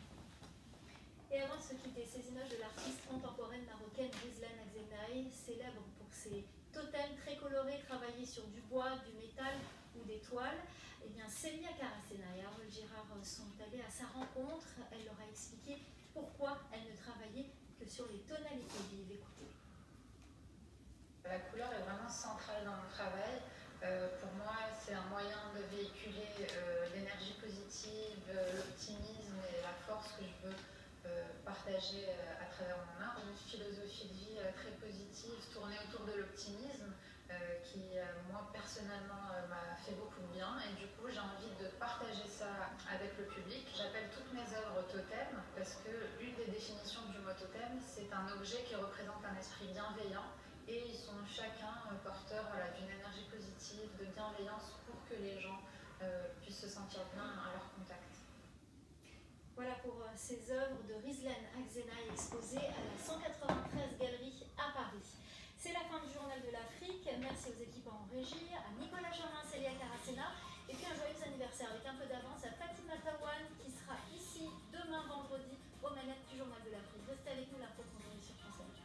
Et avant de se quitter, ces images de l'artiste contemporaine marocaine Rizlan Akzenaï, célèbre pour ses totems très colorés travaillés sur du bois, du métal ou des toiles. Eh bien, Célia Caracena et Harold Girard sont allés à sa rencontre. Elle leur a expliqué pourquoi elle ne travaillait que sur les tonalités vives. Écoutez. La couleur est vraiment centrale dans mon travail. Euh, pour moi, c'est un moyen de véhiculer euh, l'énergie positive, euh, l'optimisme et la force que je veux euh, partager euh, à travers mon art. Une philosophie de vie euh, très positive, tournée autour de l'optimisme, euh, qui, euh, moi, personnellement, euh, m'a fait beaucoup de bien. Et du coup, j'ai envie de partager ça avec le public. J'appelle toutes mes œuvres totems parce que l'une des définitions du mot totem, c'est un objet qui représente un esprit bienveillant. Et ils sont chacun euh, porteurs voilà, d'une énergie positive, de bienveillance pour que les gens euh, puissent se sentir bien à leur contact. Voilà pour euh, ces œuvres de Rizlan Akzenaï exposées à la cent quatre-vingt-treize Galerie à Paris. C'est la fin du Journal de l'Afrique. merci aux équipes en régie, à Nicolas Chorin, Célia Caracena, et puis un joyeux anniversaire avec un peu d'avance à Fatima Tawan qui sera ici demain vendredi aux manettes du Journal de l'Afrique. Restez avec nous, l'info continue sur France Inter.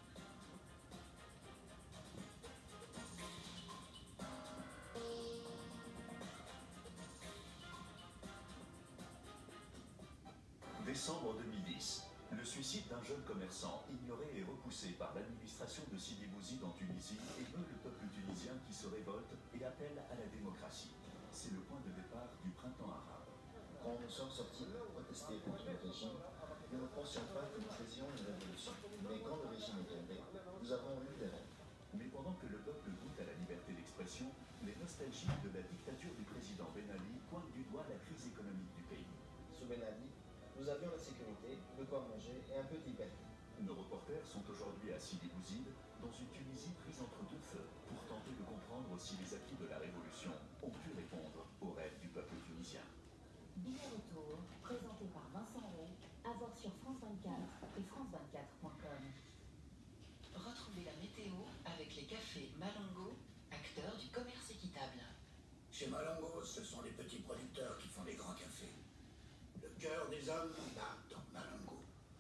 Décembre deux mille dix. Le suicide d'un jeune commerçant ignoré et repoussé par l'administration de Sidi Bouzid en Tunisie émeut le peuple tunisien qui se révolte et appelle à la démocratie. C'est le point de départ du printemps arabe. Quand nous sommes sortis pour protester contre le régime, nous ne pensions pas que nous faisions une révolution. Mais quand le régime est tombé, nous avons eu des rêves. Mais pendant que le peuple goûte à la liberté d'expression, les nostalgiques de la dictature du président Ben Ali pointent du doigt la crise économique du pays. Sous Ben Ali, nous avions la sécurité, de quoi manger et un peu de liberté. Nos reporters sont aujourd'hui à Sidi Bouzid, dans une Tunisie prise entre deux feux, pour tenter de comprendre si les acquis de la révolution ont pu répondre aux rêves du peuple tunisien. Billet retour, présenté par Vincent Roux, à voir sur France vingt-quatre et France vingt-quatre point com. Retrouvez la météo avec les cafés Malongo, acteurs du commerce équitable. Chez Malongo, ce sont les petits producteurs qui font les grands cafés. Le cœur des hommes bat dans Malongo.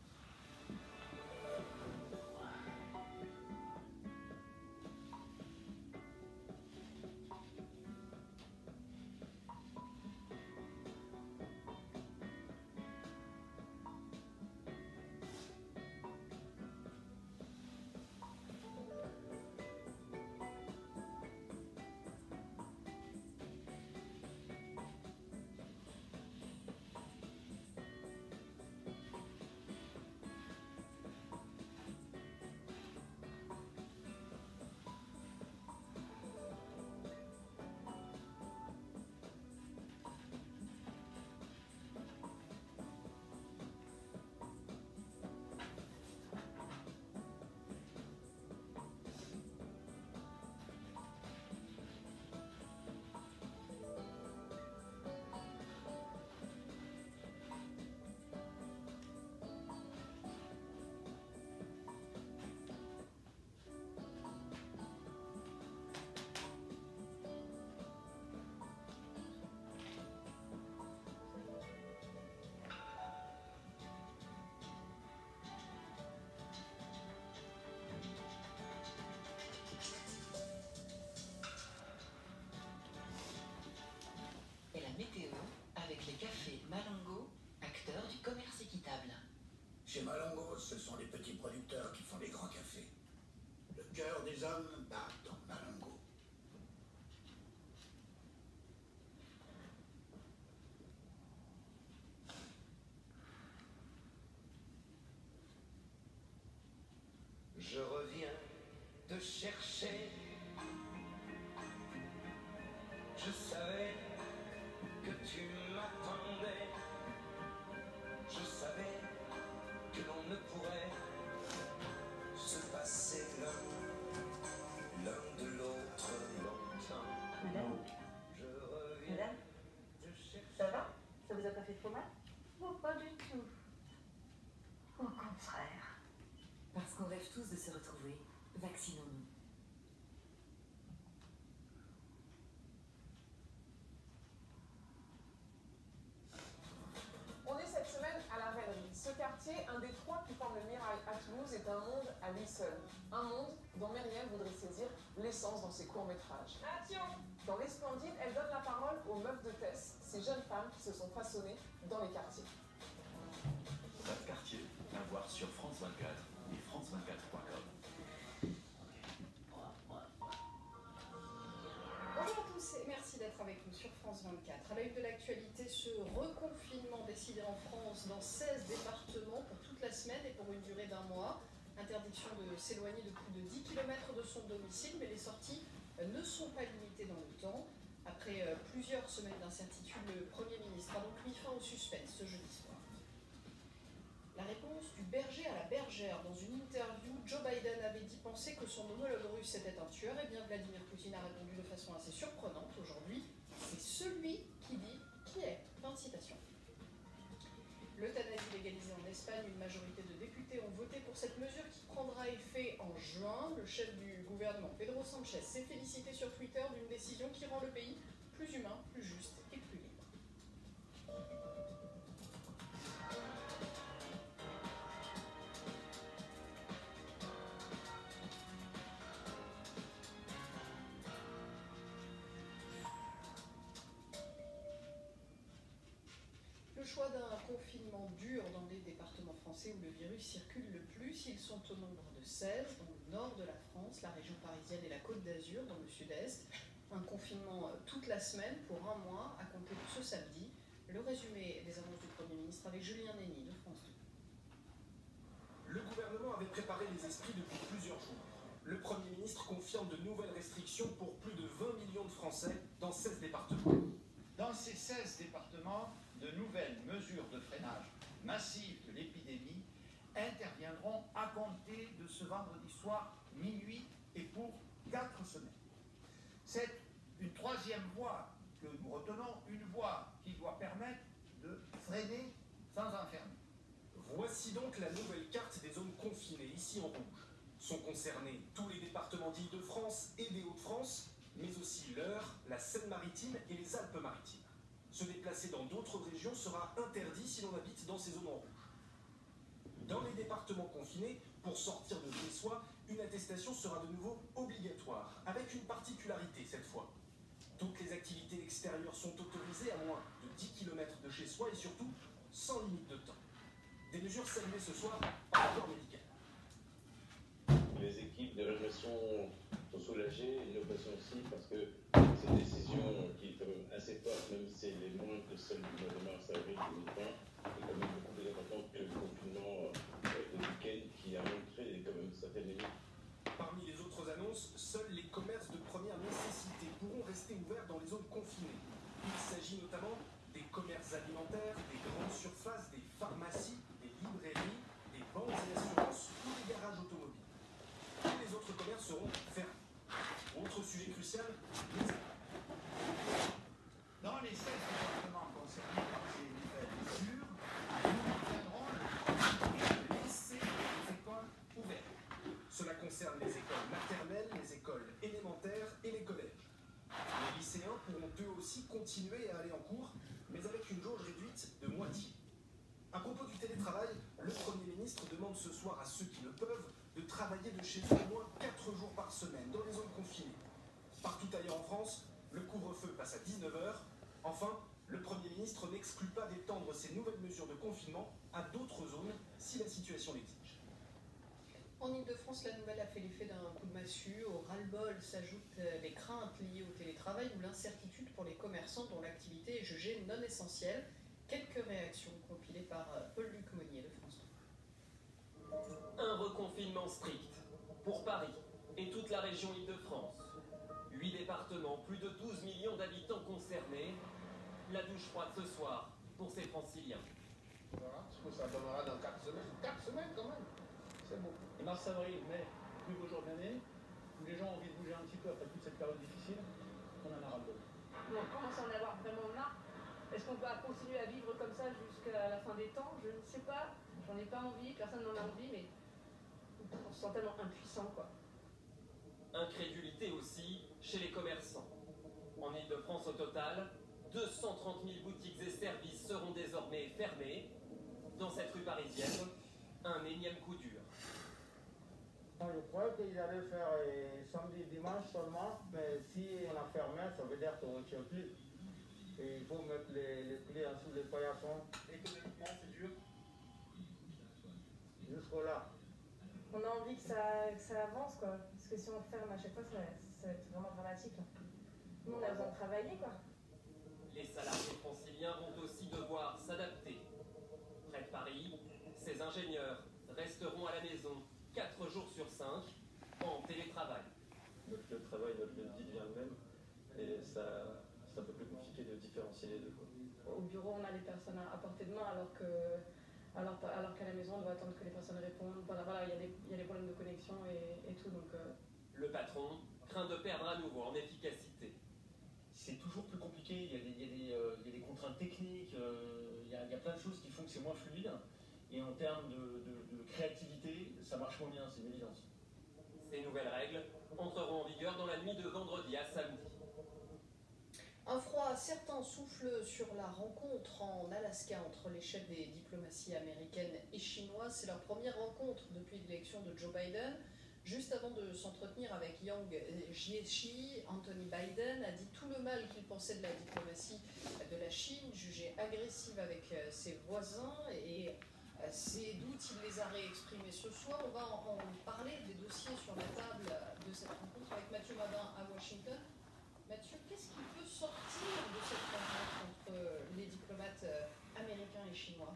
Météo avec les cafés Malongo, acteurs du commerce équitable. Chez Malongo, ce sont les petits producteurs qui font les grands cafés. Le cœur des hommes bat dans Malongo. Je reviens te chercher. Je savais que tu m'attendais. Je savais que l'on ne pourrait se passer l'un l'un de l'autre longtemps. Madame Je reviens Madame te chercher. Ça va? Ça vous a pas fait trop mal? Oh, pas du tout. Au contraire. Parce qu'on rêve tous de se retrouver, vaccinons-nous. On est cette semaine à la Vellerie. Ce quartier, un des trois qui forment le Mirail à Toulouse, est un monde à lui seul. Un monde dont Myriam voudrait saisir l'essence dans ses courts-métrages. Dans Les Splendides, elle donne la parole aux meufs de Tess, ces jeunes femmes qui se sont façonnées dans les quartiers. Votre quartier, à voir sur France vingt-quatre et France vingt-quatre point com. Bonjour à tous et merci d'être avec nous sur France vingt-quatre. À la une de l'actualité, ce reconfinement décidé en France dans seize départements pour toute la semaine et pour une durée d'un mois. Interdiction de s'éloigner de plus de dix kilomètres de son domicile, mais les sorties ne sont pas limitées dans le temps. Après plusieurs semaines d'incertitude, le Premier ministre a donc mis fin au suspense ce jeudi soir. La réponse du berger à la bergère. Dans une interview, Joe Biden avait dit penser que son homologue russe était un tueur. Et bien Vladimir Poutine a répondu de façon assez surprenante aujourd'hui. C'est celui qui dit qui est. Fin de citation. Le L'euthanasie légalisée en Espagne, une majorité de députés ont voté pour cette mesure qui prendra effet en juin. Le chef du gouvernement, Pedro Sánchez, s'est félicité sur Twitter d'une décision qui rend le pays plus humain, plus juste et plus libre. Le choix d'un confinement dur dans les départements français où le virus circule le plus, ils sont au nombre de seize, dans le nord de la France, la région parisienne et la Côte d'Azur, dans le sud-est. Un confinement toute la semaine pour un mois à compter de ce samedi. Le résumé des annonces du Premier ministre avec Julien Nény de France deux. Le gouvernement avait préparé les esprits depuis plusieurs jours. Le Premier ministre confirme de nouvelles restrictions pour plus de vingt millions de Français dans seize départements. Dans ces seize départements, de nouvelles mesures de freinage massif de l'épidémie interviendront à compter de ce vendredi soir minuit et pour quatre semaines. C'est une troisième voie que nous retenons, une voie qui doit permettre de freiner sans enfermer. Voici donc la nouvelle carte des zones confinées, ici en rouge. Sont concernés tous les départements d'Île-de-France et des Hauts-de-France, mais aussi l'Eure, la Seine-Maritime et les Alpes-Maritimes. Se déplacer dans d'autres régions sera interdit si l'on habite dans ces zones en rouge. Dans les départements confinés, pour sortir de chez soi, une attestation sera de nouveau obligatoire, avec une particularité cette fois. Toutes les activités extérieures sont autorisées à moins de dix kilomètres de chez soi et surtout sans limite de temps. Des mesures saluées ce soir par le corps médical. Les équipes de répression sont soulagées, et l'oppression aussi, parce que cette décision qui est quand même assez forte, même si elle est moins que celle du mois de mars avril deux mille vingt, est quand même beaucoup plus importante que le confinement de week-end qui a montré quand même certaines limites. Parmi les autres annonces, seuls les commerces de première nécessité pourront rester ouverts dans les zones confinées. Il s'agit notamment des commerces alimentaires, des grandes surfaces, des pharmacies, des librairies, des banques et assurances ou des garages automobiles. Tous les autres commerces seront fermés. Autre sujet crucial, les écoles. Dans les seize départements concernés par ces nouvelles mesures, nous maintiendrons le laisser les écoles ouvertes. Cela concerne les écoles maternelles, les écoles élémentaires et les collèges. Les lycéens pourront eux aussi continuer à aller en cours, mais avec une jauge réduite de moitié. À propos du télétravail, le Premier ministre demande ce soir à ceux qui le peuvent de travailler de chez eux au moins quatre jours par semaine dans les zones confinées. Partout ailleurs en France, le couvre-feu passe à dix-neuf heures. Enfin, le Premier ministre n'exclut pas d'étendre ces nouvelles mesures de confinement à d'autres zones si la situation l'exige. En Ile-de-France, la nouvelle a fait l'effet d'un coup de massue. Au ras-le-bol s'ajoutent les craintes liées au télétravail ou l'incertitude pour les commerçants dont l'activité est jugée non essentielle. Quelques réactions compilées par Paul-Luc Monnier de France deux. Un reconfinement strict pour Paris et toute la région Île-de-France. Huit départements, plus de douze millions d'habitants concernés. La douche froide ce soir pour ces franciliens. Voilà ce que ça donnera dans quatre semaines. quatre semaines quand même, c'est beaucoup. Et mars, avril, mai, plus beau jour de l'année, où les gens ont envie de bouger un petit peu après toute cette période difficile, on en a ras-le-bol. On commence à en avoir vraiment marre. Est-ce qu'on va continuer à vivre comme ça jusqu'à la fin des temps? Je ne sais pas. J'en ai pas envie, personne n'en a envie, mais on se sent tellement impuissant, quoi. Incrédulité aussi chez les commerçants. En Ile-de-France, au total, deux cent trente mille boutiques et services seront désormais fermés. Dans cette rue parisienne, un énième coup dur. Je croyais qu'ils allaient faire euh, samedi, dimanche seulement, mais si on a fermé, ça veut dire qu'on ne tient plus. Et il faut mettre les, les clients sous les paillassons. Économiquement, c'est dur. Jusqu'au-là. On a envie que ça, que ça avance, quoi. Parce que si on ferme à chaque fois, ça, ça va être vraiment dramatique. Là. Nous, on a besoin de travailler, quoi. Les salariés franciliens vont aussi devoir s'adapter. Près de Paris, ces ingénieurs resteront à la maison quatre jours sur cinq en télétravail. Notre lieu de travail, notre lieu de vie devient le même. Et ça, c'est un peu plus compliqué de différencier les deux, quoi. Au bureau, on a les personnes à portée de main, alors que alors, alors qu'à la maison, on doit attendre que les personnes répondent. Voilà, voilà, il y a des, il y a des problèmes de connexion et, et tout, donc... Euh... Le patron craint de perdre à nouveau en efficacité. c'est toujours plus compliqué. Il y a des, il y a des, euh, il y a des contraintes techniques, euh, il, y a, il y a plein de choses qui font que c'est moins fluide. Et en termes de, de, de créativité, ça marche moins bien, c'est une évidence. Ces nouvelles règles entreront en vigueur dans la nuit de vendredi à samedi. Un froid certain souffle sur la rencontre en Alaska entre les chefs des diplomaties américaines et chinoises. C'est leur première rencontre depuis l'élection de Joe Biden. Juste avant de s'entretenir avec Yang Jiechi, Anthony Biden a dit tout le mal qu'il pensait de la diplomatie de la Chine, jugée agressive avec ses voisins, et ces doutes, il les a réexprimés ce soir. On va en parler des dossiers sur la table de cette rencontre avec Mathieu Mabin à Washington. Mathieu, qu'est-ce qui peut sortir de cette rencontre entre les diplomates américains et chinois?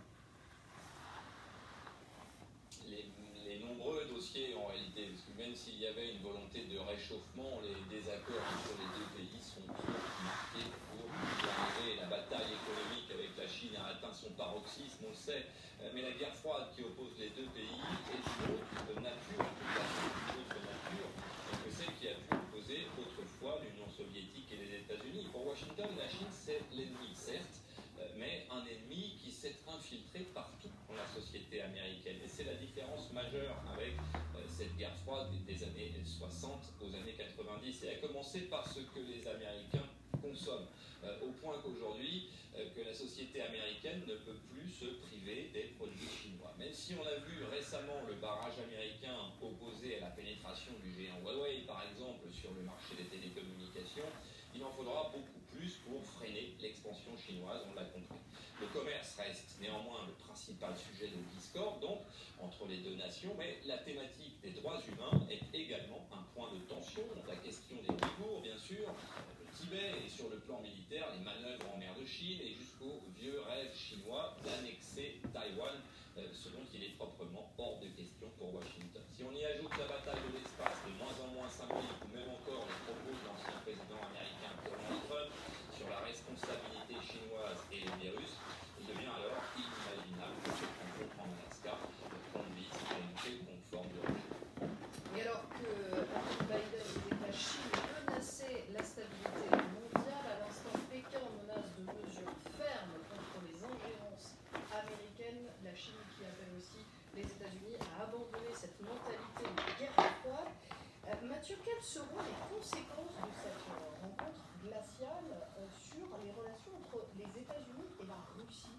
les, les nombreux dossiers en réalité, parce que même s'il y avait une volonté de réchauffement, les désaccords entre les deux pays sont trop marqués pour y arriver. La bataille économique avec la Chine a atteint son paroxysme, on le sait, mais la guerre froide qui oppose les deux pays est d'une autre nature, d'une autre nature que celle qui a pu opposer autrefois l'Union soviétique et les États-Unis. Pour Washington, la Chine, c'est l'ennemi, certes, mais un ennemi qui s'est infiltré partout dans la société américaine. Et c'est la différence majeure avec cette guerre froide des années soixante aux années quatre-vingt-dix. Et a commencé par ce que les Américains consomment, au point qu'aujourd'hui, que la société américaine ne peut plus se priver des produits chinois. Même si on a vu récemment le barrage américain opposé à la pénétration du géant Huawei, par exemple, sur le marché des télécommunications, il en faudra beaucoup plus pour freiner l'expansion chinoise, on l'a compris. Le commerce reste néanmoins le principal sujet de discorde, donc, entre les deux nations, mais la thématique des droits humains est également un point de tension. La question des Ouïghours, bien sûr, le Tibet, et sur le plan militaire, les manœuvres en mer de Chine, et jusqu'au vieux rêve chinois d'annexer Taïwan, euh, ce dont il est proprement hors de question pour Washington. Si on y ajoute la bataille de l'espace, de moins en moins symbolique, ou même encore les propos de l'ancien président américain Donald Trump sur la responsabilité chinoise et les virus, il devient alors inimaginable que cette rencontre en Alaska conduise à une quelconque forme de réchauffement. Et alors que Biden et la Chine menaçaient la stabilité mondiale, à l'instant Pékin menace de mesures fermes contre les ingérences américaines, la Chine qui appelle aussi les États-Unis à abandonner cette mentalité de guerre froide. Euh, Mathieu, quelles seront les conséquences de cette euh, rencontre glaciale euh, sur les relations entre les États-Unis et la Russie?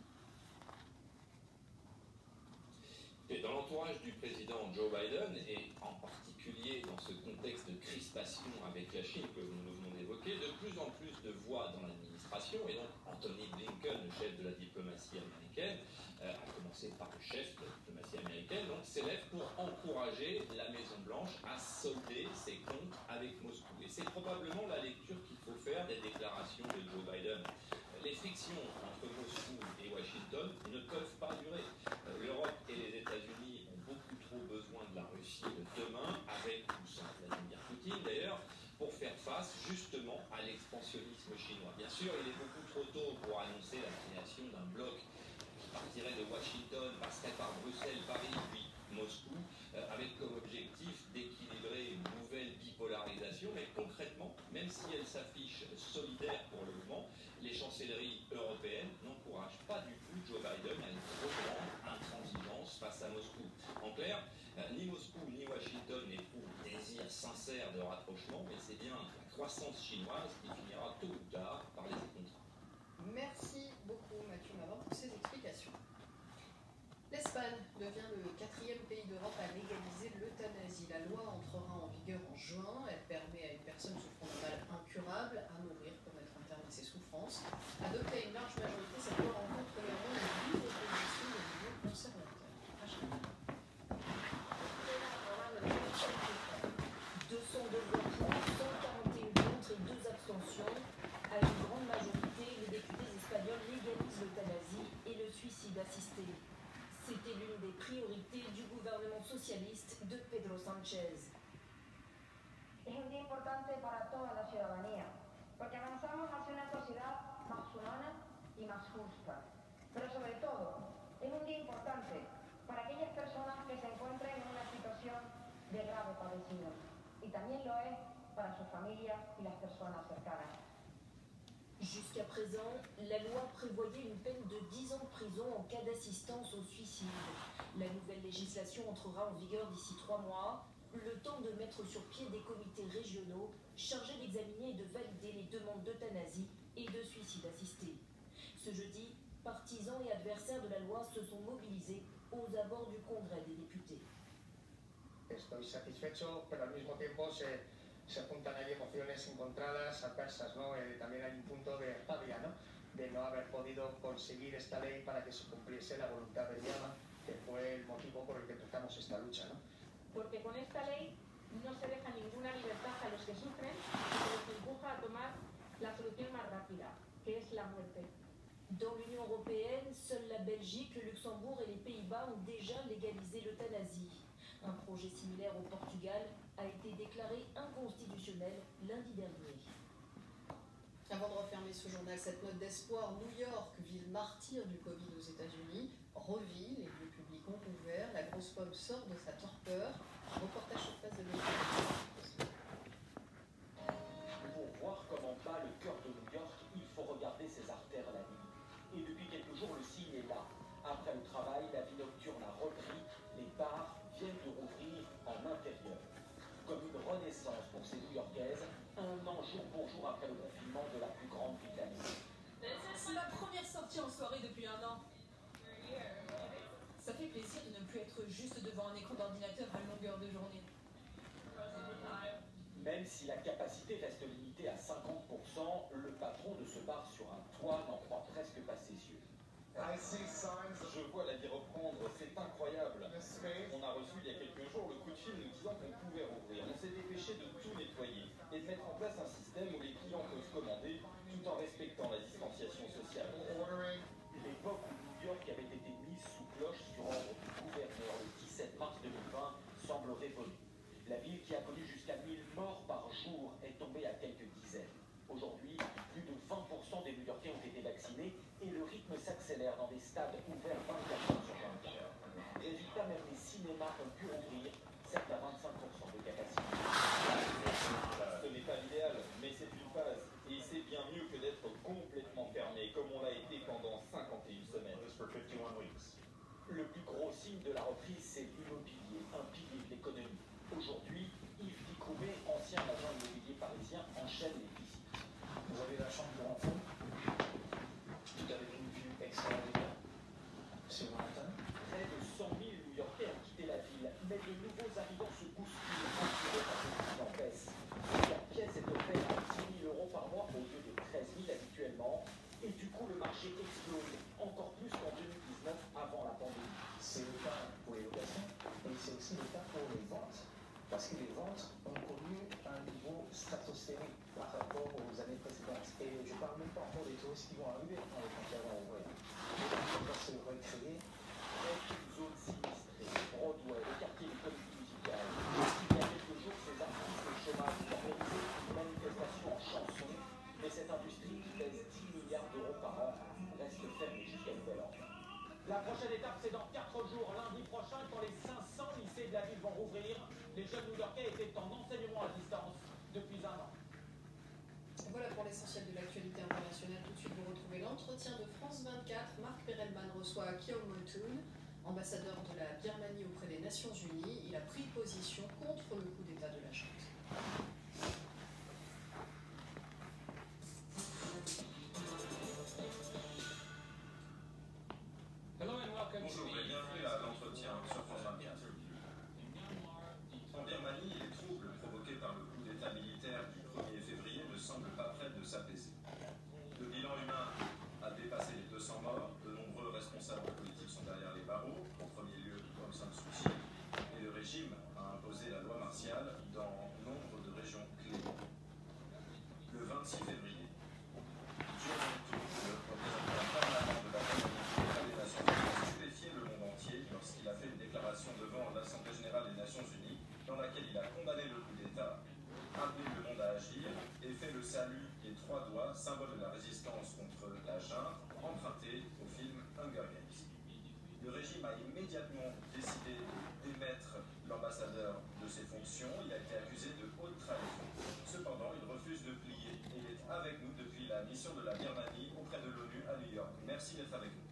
Et dans l'entourage du président Joe Biden, et en particulier dans ce contexte de crispation avec la Chine que nous venons d'évoquer, de plus en plus de voix dans l'administration, et donc Anthony Blinken, le chef de la diplomatie américaine, euh, à commencer par le chef de la diplomatie américaine, donc s'élève pour encourager la Maison-Blanche à solder ses comptes avec Moscou. Et c'est probablement la lecture qu'il faut faire des déclarations de Joe Biden. Les frictions entre Moscou et Washington ne peuvent pas durer. L'Europe et les États-Unis ont beaucoup trop besoin de la Russie de demain, avec ou sans Vladimir Poutine d'ailleurs, pour faire face justement à l'expansionnisme chinois. Bien sûr, il est beaucoup trop tôt pour annoncer la création d'un bloc qui partirait de Washington, passerait par Bruxelles, Paris, puis Moscou, euh, avec comme objectif d'équilibrer une nouvelle bipolarisation, mais concrètement, même si elle s'affiche solidaire pour le moment, les chancelleries européennes n'encouragent pas du tout Joe Biden à une trop grande intransigeance face à Moscou. En clair, euh, ni Moscou ni Washington n'éprouvent un désir sincère de rapprochement, mais c'est bien la croissance chinoise qui finira tôt ou tard par les effondrer. Merci beaucoup Mathieu Mabin pour ces explications. L'Espagne devient le quatrième pays d'Europe à légaliser l'euthanasie. La loi entrera en vigueur en juin. Elle permet à une personne souffrant d'un mal incurable à mourir pour mettre un terme à ses souffrances. Adoptée à une large majorité, cette loi rencontre néanmoins une vive opposition au niveau conservateur. deux cent deux voix pour, cent quarante et un contre et deux abstentions. À une grande majorité, les députés espagnols légalisent l'euthanasie et le suicide assisté. C'était l'une des priorités du gouvernement socialiste de Pedro Sánchez. Es un día importante para toda la ciudadanía, porque avanzamos hacia una sociedad más humana y más justa. Pero sobre todo, es un día importante para aquellas personas que se encuentren en una situación de grave padecimiento. Y también lo es para sus familias y las personas cercanas. Jusqu'à présent, la loi prévoyait une peine de dix ans de prison en cas d'assistance au suicide. La nouvelle législation entrera en vigueur d'ici trois mois, le temps de mettre sur pied des comités régionaux chargés d'examiner et de valider les demandes d'euthanasie et de suicide assisté. Ce jeudi, partisans et adversaires de la loi se sont mobilisés aux abords du Congrès des députés. Estoy satisfecho, pero al mismo tiempo se, se juntan ahí emociones encontradas, adversas, ¿no? Eh, también hay un punto de rabia, ¿no? De no haber podido conseguir esta ley para que se cumpliese la voluntad de Llama, que fue el motivo por el que empezamos esta lucha, ¿no? Porque con esta ley no se deja ninguna libertad a los que sufren y se les empuja a tomar la solución más rápida, que es la muerte. Dans l'Union européenne, seuls la Belgique, le Luxembourg et les Pays-Bas ont déjà légalisé l'euthanasie. Un projet similaire au Portugal a été déclaré inconstitutionnel lundi dernier. Avant de refermer ce journal, cette note d'espoir, New York, ville martyre du Covid aux États-Unis, revit, les lieux publics ont ouvert, la grosse pomme sort de sa torpeur. Reportage sur place de l'État. Pour voir comment bat le cœur de New York, il faut regarder ses artères la nuit. Et depuis quelques jours, le signe est là. Après le travail, la vie nocturne a repris, les bars viennent de rouvrir en intérieur. Comme une renaissance pour ces New-Yorkaises, un an jour pour jour après le confinement de la plus grande ville d'Amérique. C'est ma première sortie en soirée depuis un an. Ça fait plaisir de ne plus être juste devant un écran d'ordinateur à longueur de journée. Même si la capacité reste limitée à cinquante pour cent, le patron de ce bar sur un toit n'en croit presque pas ses yeux. Je vois la vie reprendre, c'est incroyable. On a reçu il y a quelques jours le coup de fil nous disant qu'on pouvait rouvrir. On s'est dépêché de tout nettoyer et de mettre en place un système où les clients peuvent commander tout en respectant la distanciation sociale. L'époque où New York avait été mise sous cloche sur ordre du gouverneur le dix-sept mars deux mille vingt semble révolue. La ville qui a connu jusqu'à mille morts par jour est tombée à quelques dizaines. Aujourd'hui, plus de vingt pour cent des New-Yorkais ont été vaccinés et le rythme s'accélère dans des stades ouverts vingt-quatre heures sur vingt-quatre. Résultat, même les cinémas ont pu ouvrir, certes à vingt-cinq pour cent de capacité. Ce n'est pas l'idéal, mais c'est une phase. Et c'est bien mieux que d'être complètement fermé, comme on l'a été pendant cinquante et une semaines. Le plus gros signe de la reprise, c'est l'immobilier, un pilier de l'économie. Aujourd'hui, Yves Dicroubet, ancien agent immobilier parisien, enchaîne les visites. Vous avez la chambre de renfort, tout avec une vue extraordinaire sur Manhattan. Près de cent mille New-Yorkais ont quitté la ville, mais de nouveaux arrivants se bousculent, attirés par le prix en baisse. La pièce est offerte à dix mille euros par mois au lieu de treize mille habituellement, et du coup le marché explose, encore plus qu'en deux mille dix-neuf, avant la pandémie. C'est le cas pour les locations, et c'est aussi le cas pour les ventes, parce que les ventes ont connu un niveau stratosphérique par rapport aux années précédentes. Et je ne parle même pas encore des touristes qui vont arriver quand les frontières vont ouvrir. On va se recréer. Est une zone sinistrée, Broadway, le quartier des comédies musicales. Il y a quelques jours, ces artistes au chômage ont organisé une manifestation en chanson, mais cette industrie qui pèse dix milliards d'euros par an reste fermée jusqu'à nouvel ordre. La prochaine étape, c'est dans quatre jours, lundi prochain, quand les cinq cents lycées de la ville vont rouvrir. Les jeunes New-Yorkais étaient en enseignement à distance depuis un an. Voilà pour l'essentiel de l'actualité internationale. Tout de suite, vous retrouvez l'entretien de France vingt-quatre. Marc Perelman reçoit Kyung Motoon, ambassadeur de la Birmanie auprès des Nations Unies. Il a pris position contre le coup d'État de la junte. Bonjour et bienvenue à l'entretien sur France vingt-quatre. En Birmanie, les troubles provoqués par le coup d'État militaire du premier février ne semblent pas près de s'apaiser. Le bilan humain a dépassé les deux cents morts, de nombreux responsables politiques sont derrière les barreaux, en premier lieu Aung San Suu Kyi, et le régime a imposé la loi martiale dans nombre de régions clés. Le vingt-six février, Dieu le représentant permanent de la Birmanie des Nations Unies, a stupéfié le monde entier lorsqu'il a fait une déclaration devant l'Assemblée générale des Nations Unies dans laquelle il a condamné le coup d'État, appelé le monde à agir et fait le salut des trois doigts, symbole de la résistance contre la junte, emprunté au film Hunger Games. Le régime a immédiatement décidé d'émettre l'ambassadeur de ses fonctions. Il a été accusé de haute trahison. Cependant, il refuse de plier et il est avec nous depuis la la mission de la Birmanie auprès de l'ONU à New York. Merci d'être avec nous.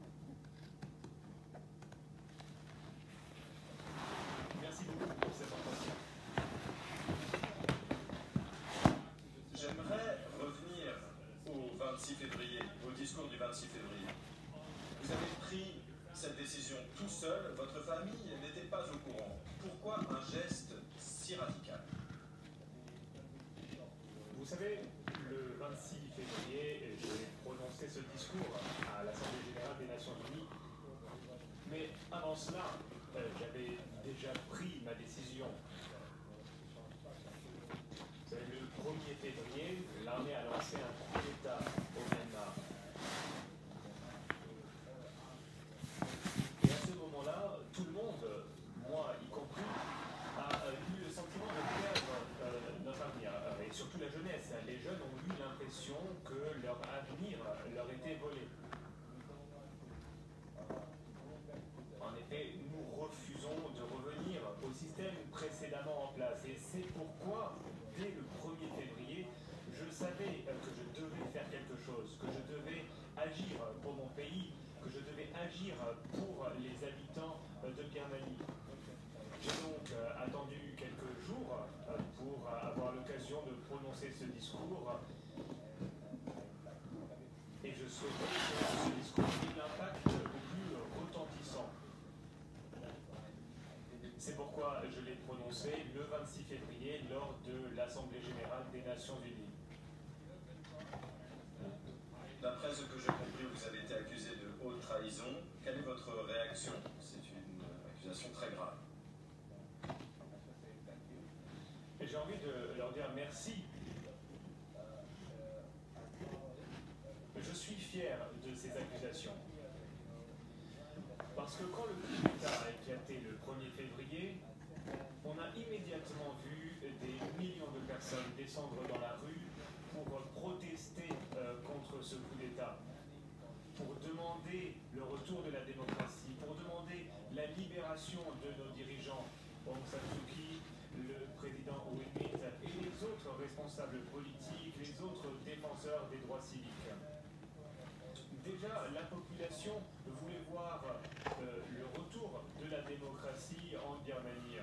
Merci beaucoup pour cette entretien. J'aimerais revenir au vingt-six février, au discours du vingt-six février. Vous avez pris cette décision tout seul, votre famille n'était pas au courant. Pourquoi un geste si radical? Vous savez, le vingt-six février, j'ai prononcé ce discours à l'Assemblée générale des Nations Unies. Mais avant cela, euh, j'avais déjà pris ma décision. Vous savez, le premier février, l'armée a lancé un coup d'État au Myanmar. Et à ce moment-là, tout le monde, moi y compris, a eu le sentiment de perdre euh, notre avenir. Et surtout la jeunesse. Les jeunes ont eu l'impression que leur avenir leur était volé. En effet, nous refusons de revenir au système précédemment en place. Et c'est pourquoi, dès le premier février, je savais que je devais faire quelque chose, que je devais agir pour mon pays, que je devais agir pour les habitants de Birmanie. J'ai donc attendu quelques jours pour avoir l'occasion de prononcer ce discours. Et je souhaitais que ce discours ait l'impact le plus retentissant. C'est pourquoi je l'ai prononcé le vingt-six février lors de l'Assemblée générale des Nations Unies. D'après ce que j'ai compris, vous avez été accusé de haute trahison. Quelle est votre réaction? C'est une accusation très grave. Et j'ai envie de leur dire merci. Je suis fier de ces accusations. Parce que quand le coup d'État a éclaté le premier février, on a immédiatement vu des millions de personnes descendre dans la rue pour protester euh, contre ce coup d'État, pour demander le retour de la démocratie, pour demander la libération de nos dirigeants, Aung San Suu Kyi, le président Win Myint et les autres responsables politiques, les autres défenseurs des droits civiques. Déjà, la population voulait voir euh, le retour de la démocratie en Birmanie.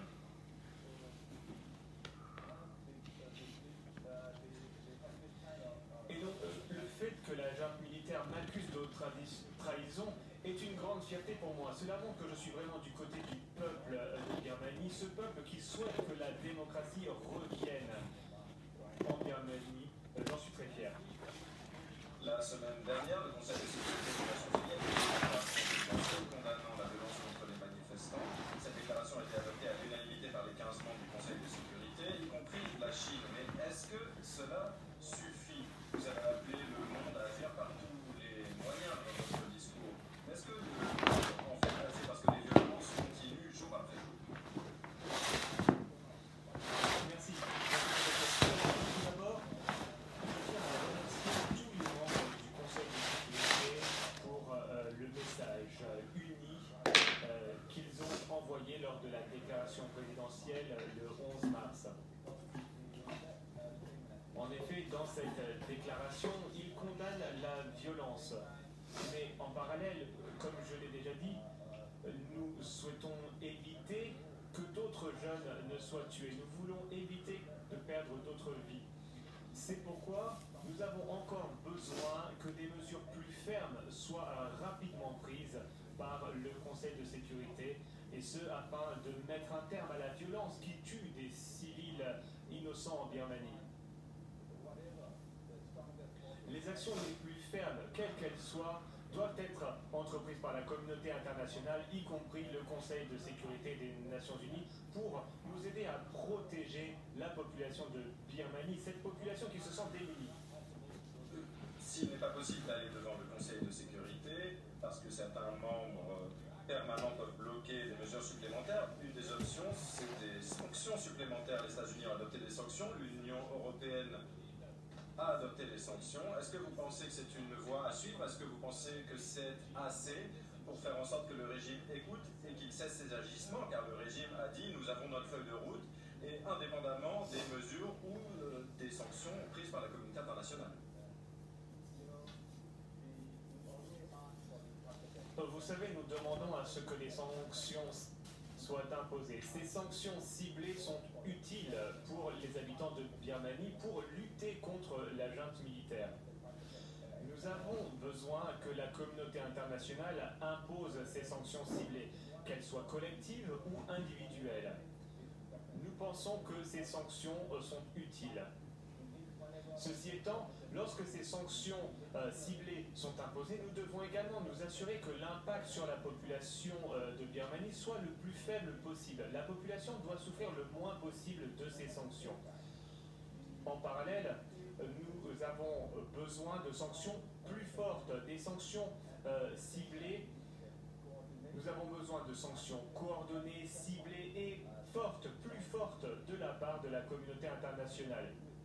Et donc, euh, le fait que la junte militaire m'accuse de haute trahison est une grande fierté pour moi. Cela montre que je suis vraiment du côté du peuple de Birmanie, ce peuple qui souhaite que la démocratie revienne en Birmanie. Euh, J'en suis très fier. La semaine dernière, le Conseil de sécurité des Nations Unies a fait une déclaration condamnant la violence contre les manifestants. Cette déclaration a été adoptée à l'unanimité par les quinze membres du Conseil de sécurité, y compris la Chine. Mais est-ce que cela suffit? Vous avez appelé le monde à agir par tous les moyens dans votre discours. Est-ce que le monde en fait assez parce que les violences continuent jour après jour? Merci. Tout d'abord, je tiens à remercier tous les membres du Conseil de sécurité pour euh, le message uni euh, qu'ils ont envoyé lors de la déclaration présidentielle le onze mars. En effet, dans cette déclaration, ils condamnent la violence. Mais en parallèle, comme je l'ai déjà dit, nous souhaitons éviter que d'autres jeunes ne soient tués. Nous voulons éviter de perdre d'autres vies. C'est pourquoi nous avons encore besoin que des mesures plus fermes soient rapidement prises par le Conseil de sécurité, et ce afin de mettre un terme à la violence qui tue des civils innocents en Birmanie. Les actions les plus fermes, quelles qu'elles soient, doivent être entreprises par la communauté internationale, y compris le Conseil de sécurité des Nations Unies, pour nous aider à protéger la population de Birmanie, cette population qui se sent démunie. S'il n'est pas possible d'aller devant le Conseil de sécurité, parce que certains membres permanents peuvent bloquer des mesures supplémentaires, une des options, c'est des sanctions supplémentaires. Les États-Unis ont adopté des sanctions, l'Union européenne a adopté des sanctions. Est-ce que vous pensez que c'est une voie à suivre? Est-ce que vous pensez que c'est assez pour faire en sorte que le régime écoute et qu'il cesse ses agissements? Car le régime a dit, nous avons notre feuille de route, et indépendamment des mesures ou euh, des sanctions prises par la communauté internationale. vous savez, nous demandons à ce que les sanctions soient imposées. Ces sanctions ciblées sont utiles pour les habitants de Birmanie pour lutter contre la junte militaire. Nous avons besoin que la communauté internationale impose ces sanctions ciblées, qu'elles soient collectives ou individuelles. Nous pensons que ces sanctions sont utiles. Ceci étant, lorsque ces sanctions euh, ciblées sont imposées, nous devons également nous assurer que l'impact sur la population euh, de Birmanie soit le plus faible possible. La population doit souffrir le moins possible de ces sanctions. En parallèle, nous avons besoin de sanctions plus fortes, des sanctions euh, ciblées. Nous avons besoin de sanctions coordonnées, ciblées et fortes, plus fortes de la part de la communauté internationale.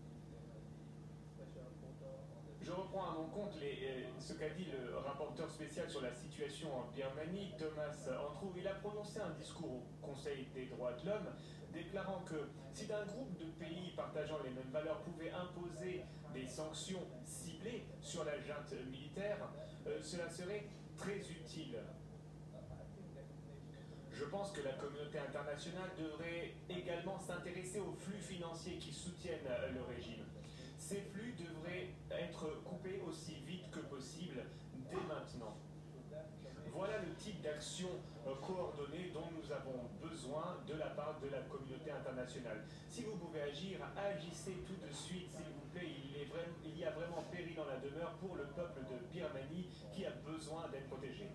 Je reprends à mon compte les, ce qu'a dit le rapporteur spécial sur la situation en Birmanie, Thomas Andrew. Il a prononcé un discours au Conseil des droits de l'homme, déclarant que si d'un groupe de pays partageant les mêmes valeurs pouvait imposer des sanctions ciblées sur la junte militaire, euh, cela serait très utile. Je pense que la communauté internationale devrait également s'intéresser aux flux financiers qui soutiennent le régime. Ces flux devraient être coupés aussi vite que possible, dès maintenant. Voilà le type d'action coordonnée dont nous avons besoin de la part de la communauté internationale. Si vous pouvez agir, agissez tout de suite, s'il vous plaît. Il, est vraiment, il y a vraiment péril dans la demeure pour le peuple de Birmanie qui a besoin d'être protégé.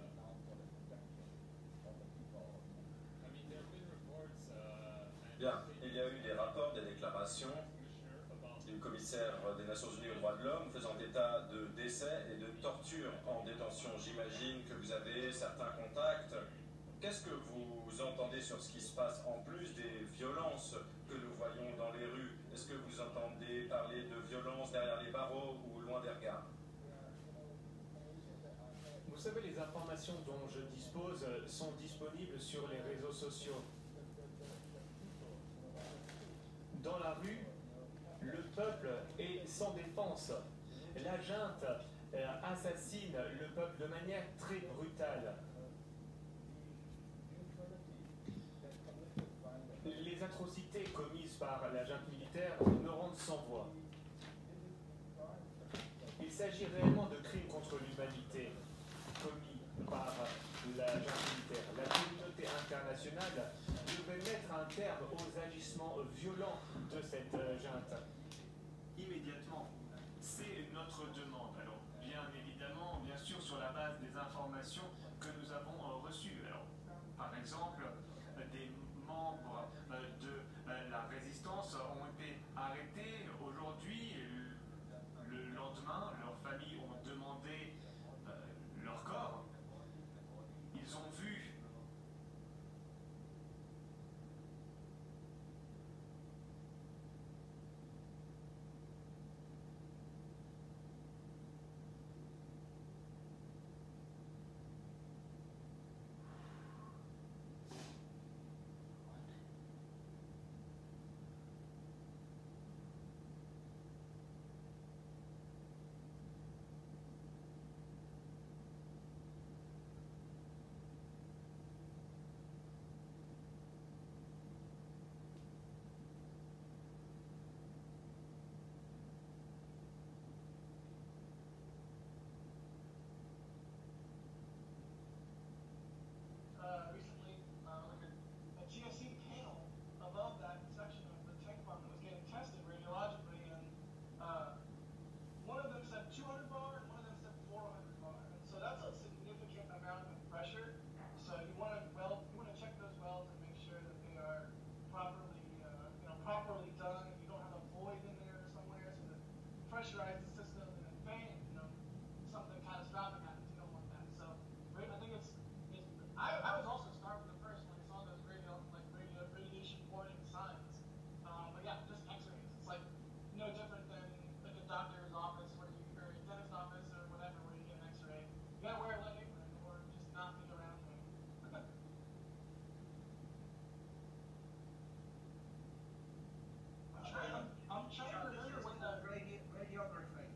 Bien, il y a eu des rapports, des déclarations du commissaire des Nations Unies aux droits de l'homme faisant état de décès et de torture en détention. J'imagine que vous avez certains contacts. Qu'est-ce que vous entendez sur ce qui se passe en plus des violences que nous voyons dans les rues? Est-ce que vous entendez parler de violences derrière les barreaux ou loin des regards? Vous savez, les informations dont je dispose sont disponibles sur les réseaux sociaux. Dans la rue, le peuple est sans défense. La junte euh, assassine le peuple de manière très brutale. Les atrocités commises par la junte militaire me rendent sans voix. Il s'agit réellement de crimes contre l'humanité commis par la junte militaire. La communauté internationale devrait mettre un terme aux agissements violents de cette junte. Immédiatement. C'est notre demande. Alors, bien évidemment, bien sûr, sur la base des informations que nous avons reçues. Alors, par exemple, des membres de la résistance ont été arrêtés aujourd'hui. Le lendemain, leurs familles ont demandé leur corps. Ils ont vu pressurize the system and then faint, you know, something catastrophic happens. You don't want that. So I think it's, it's I, I was also startled at first when I saw those radio, like radio, radiation warning signs. Um, but yeah, just x-rays. It's like no different than like a doctor's office where you, or a dentist's office or whatever where you get an x-ray. You gotta wear a leg apron or just not be around me. I'm trying, I'm trying to remember what the radi radiography.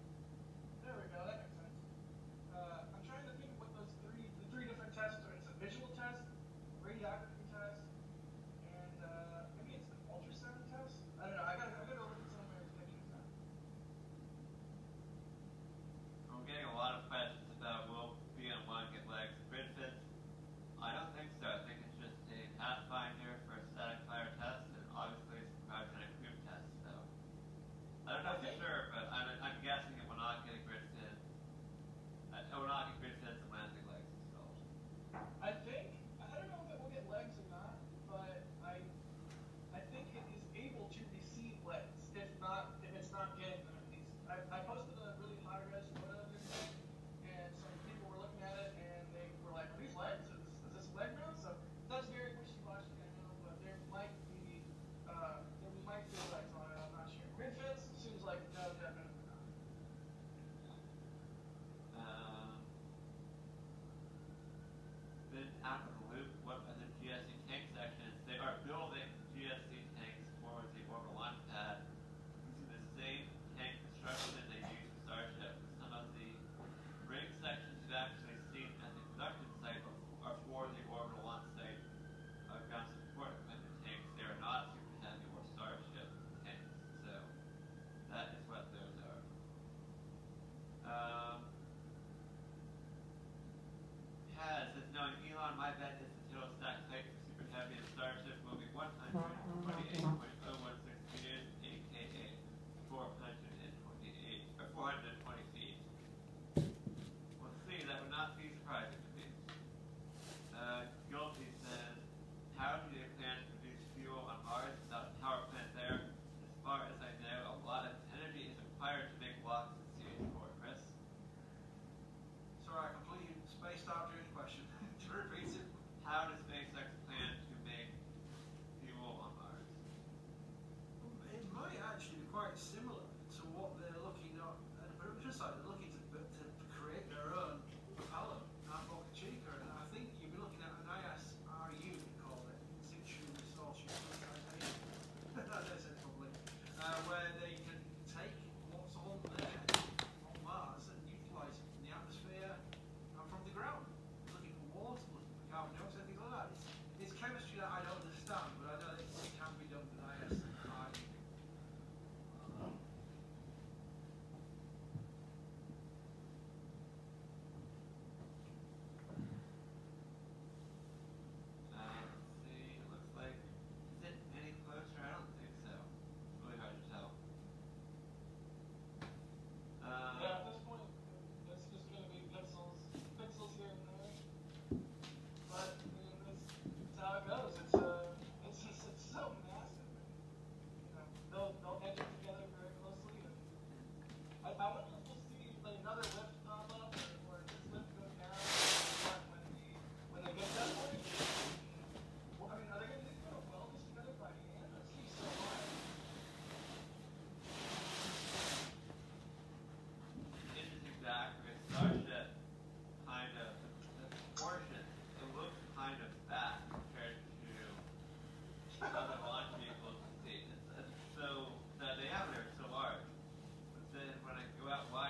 Now, when will we see like another lift pop up or, or this lift go down when, when, the, when they get that point? Well, I mean, are they going to do it well this together by hand? It seems so hard. This is exactly it starts at kind of the proportion. It looks kind of fat compared to other launch vehicles. See, it's, it's so the diameter is so large. But then when I go out wide.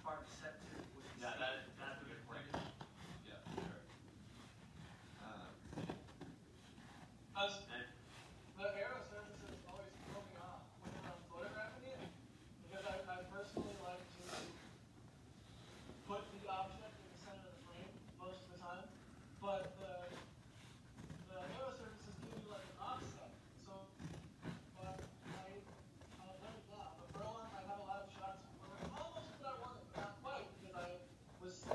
hard to set to. Yeah, that, that's a good point. Yeah, for sure. Um, As and the aero surfaces always throw me off whenever I'm photographing it, because I, I personally like to put the object in the center of the frame most of the time, but the the aero surfaces give you like an offset. So, but I I'll let it down. But for a long, I have a lot of shots where I'm almost what I wanted, but not quite, because I was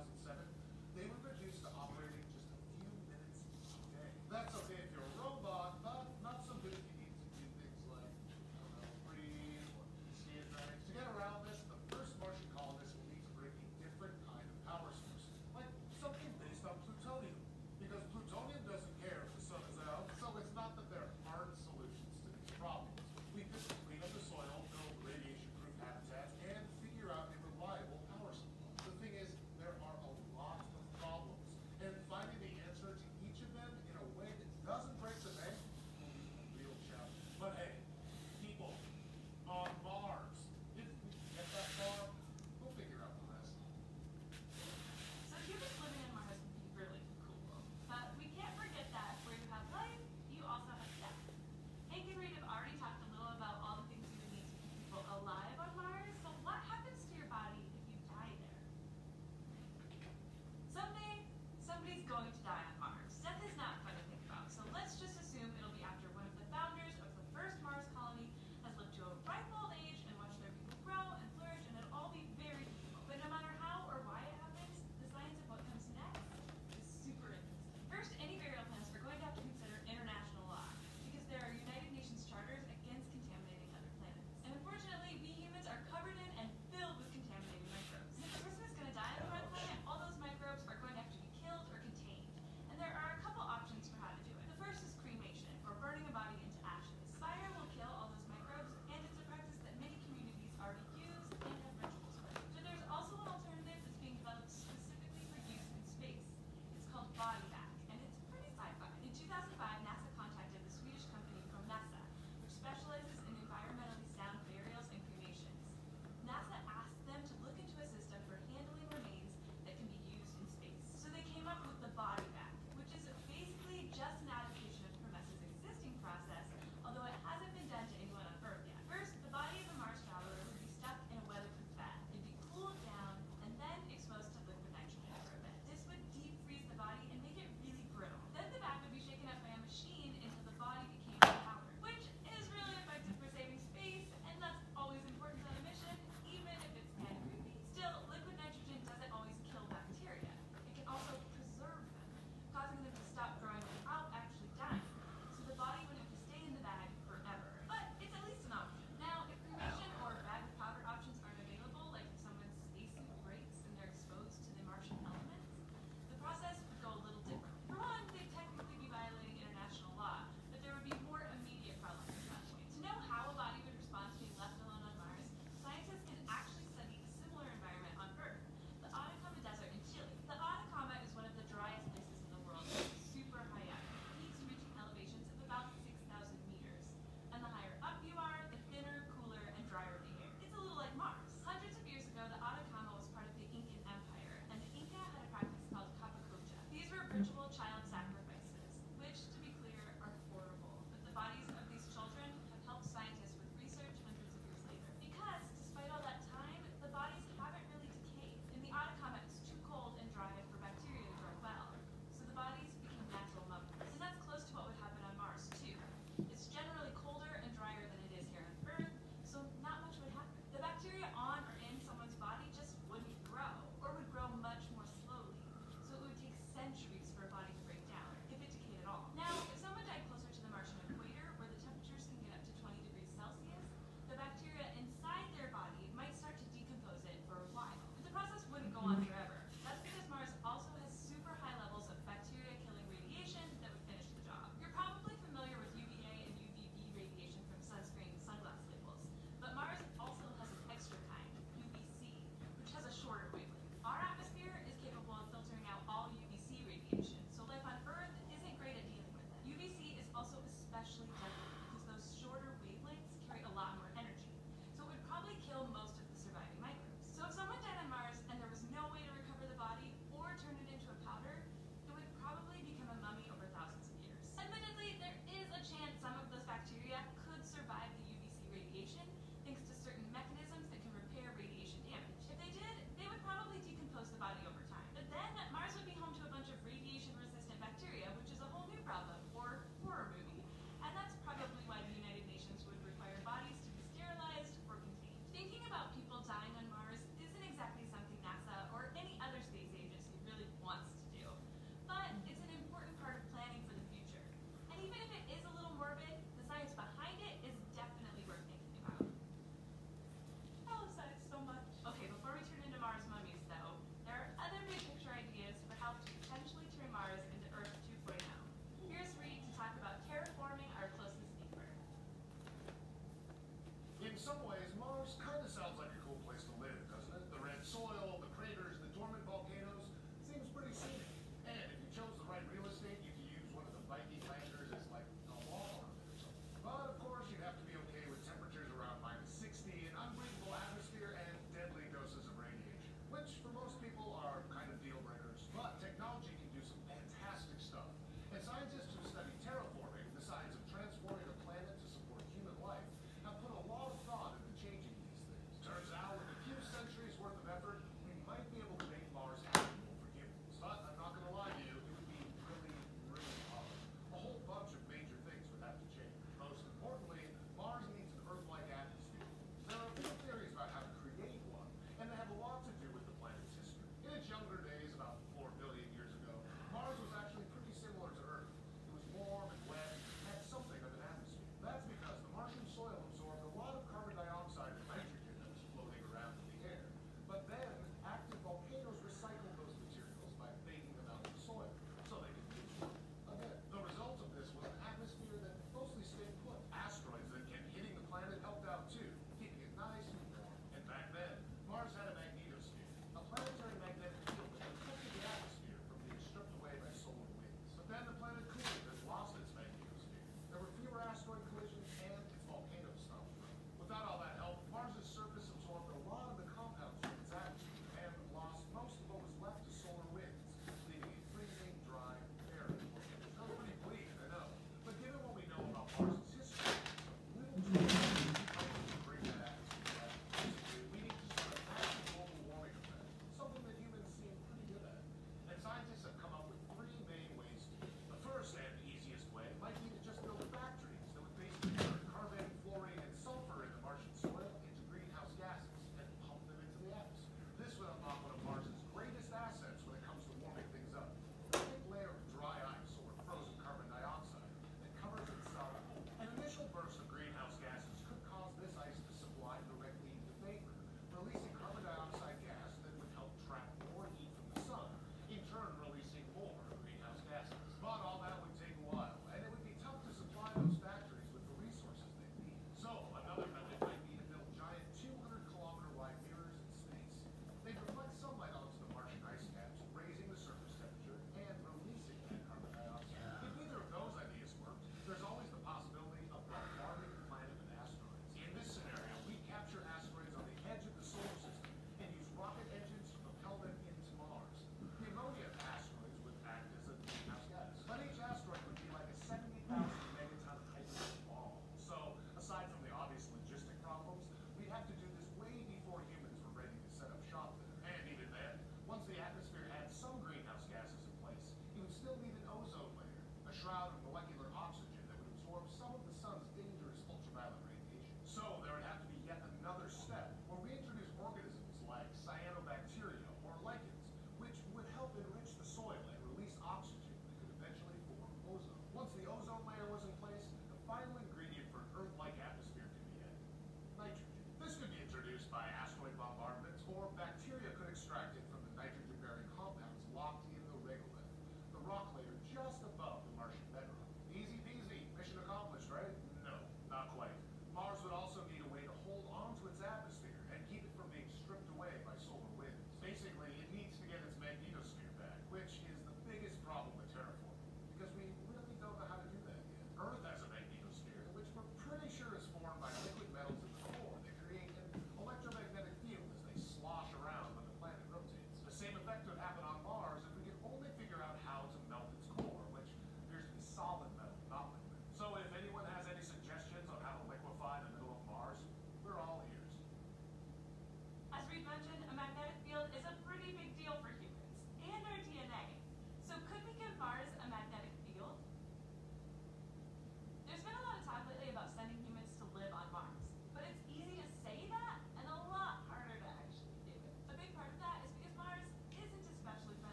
thousand seven, they were reduced to operating just a few minutes each day. That's okay if you're a robot, but not so good if you need to do things like, I don't know, breathe or see at night. To get around this, the first Martian colonists will need to bring a different kind of power source, like something based on plutonium. Because plutonium doesn't care if the sun is out, so it's not that there aren't solutions to these problems. We could clean up the soil, build radiation-proof habitats, and figure out a reliable power supply. The thing is, there are a lot of problems, and finding the answer to each of them in a way that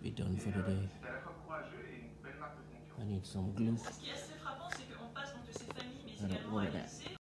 be done for the day. I need some glue. Ce qui est assez frappant, c'est qu'on passe donc de ces familles, mais I don't également want à that. lycée.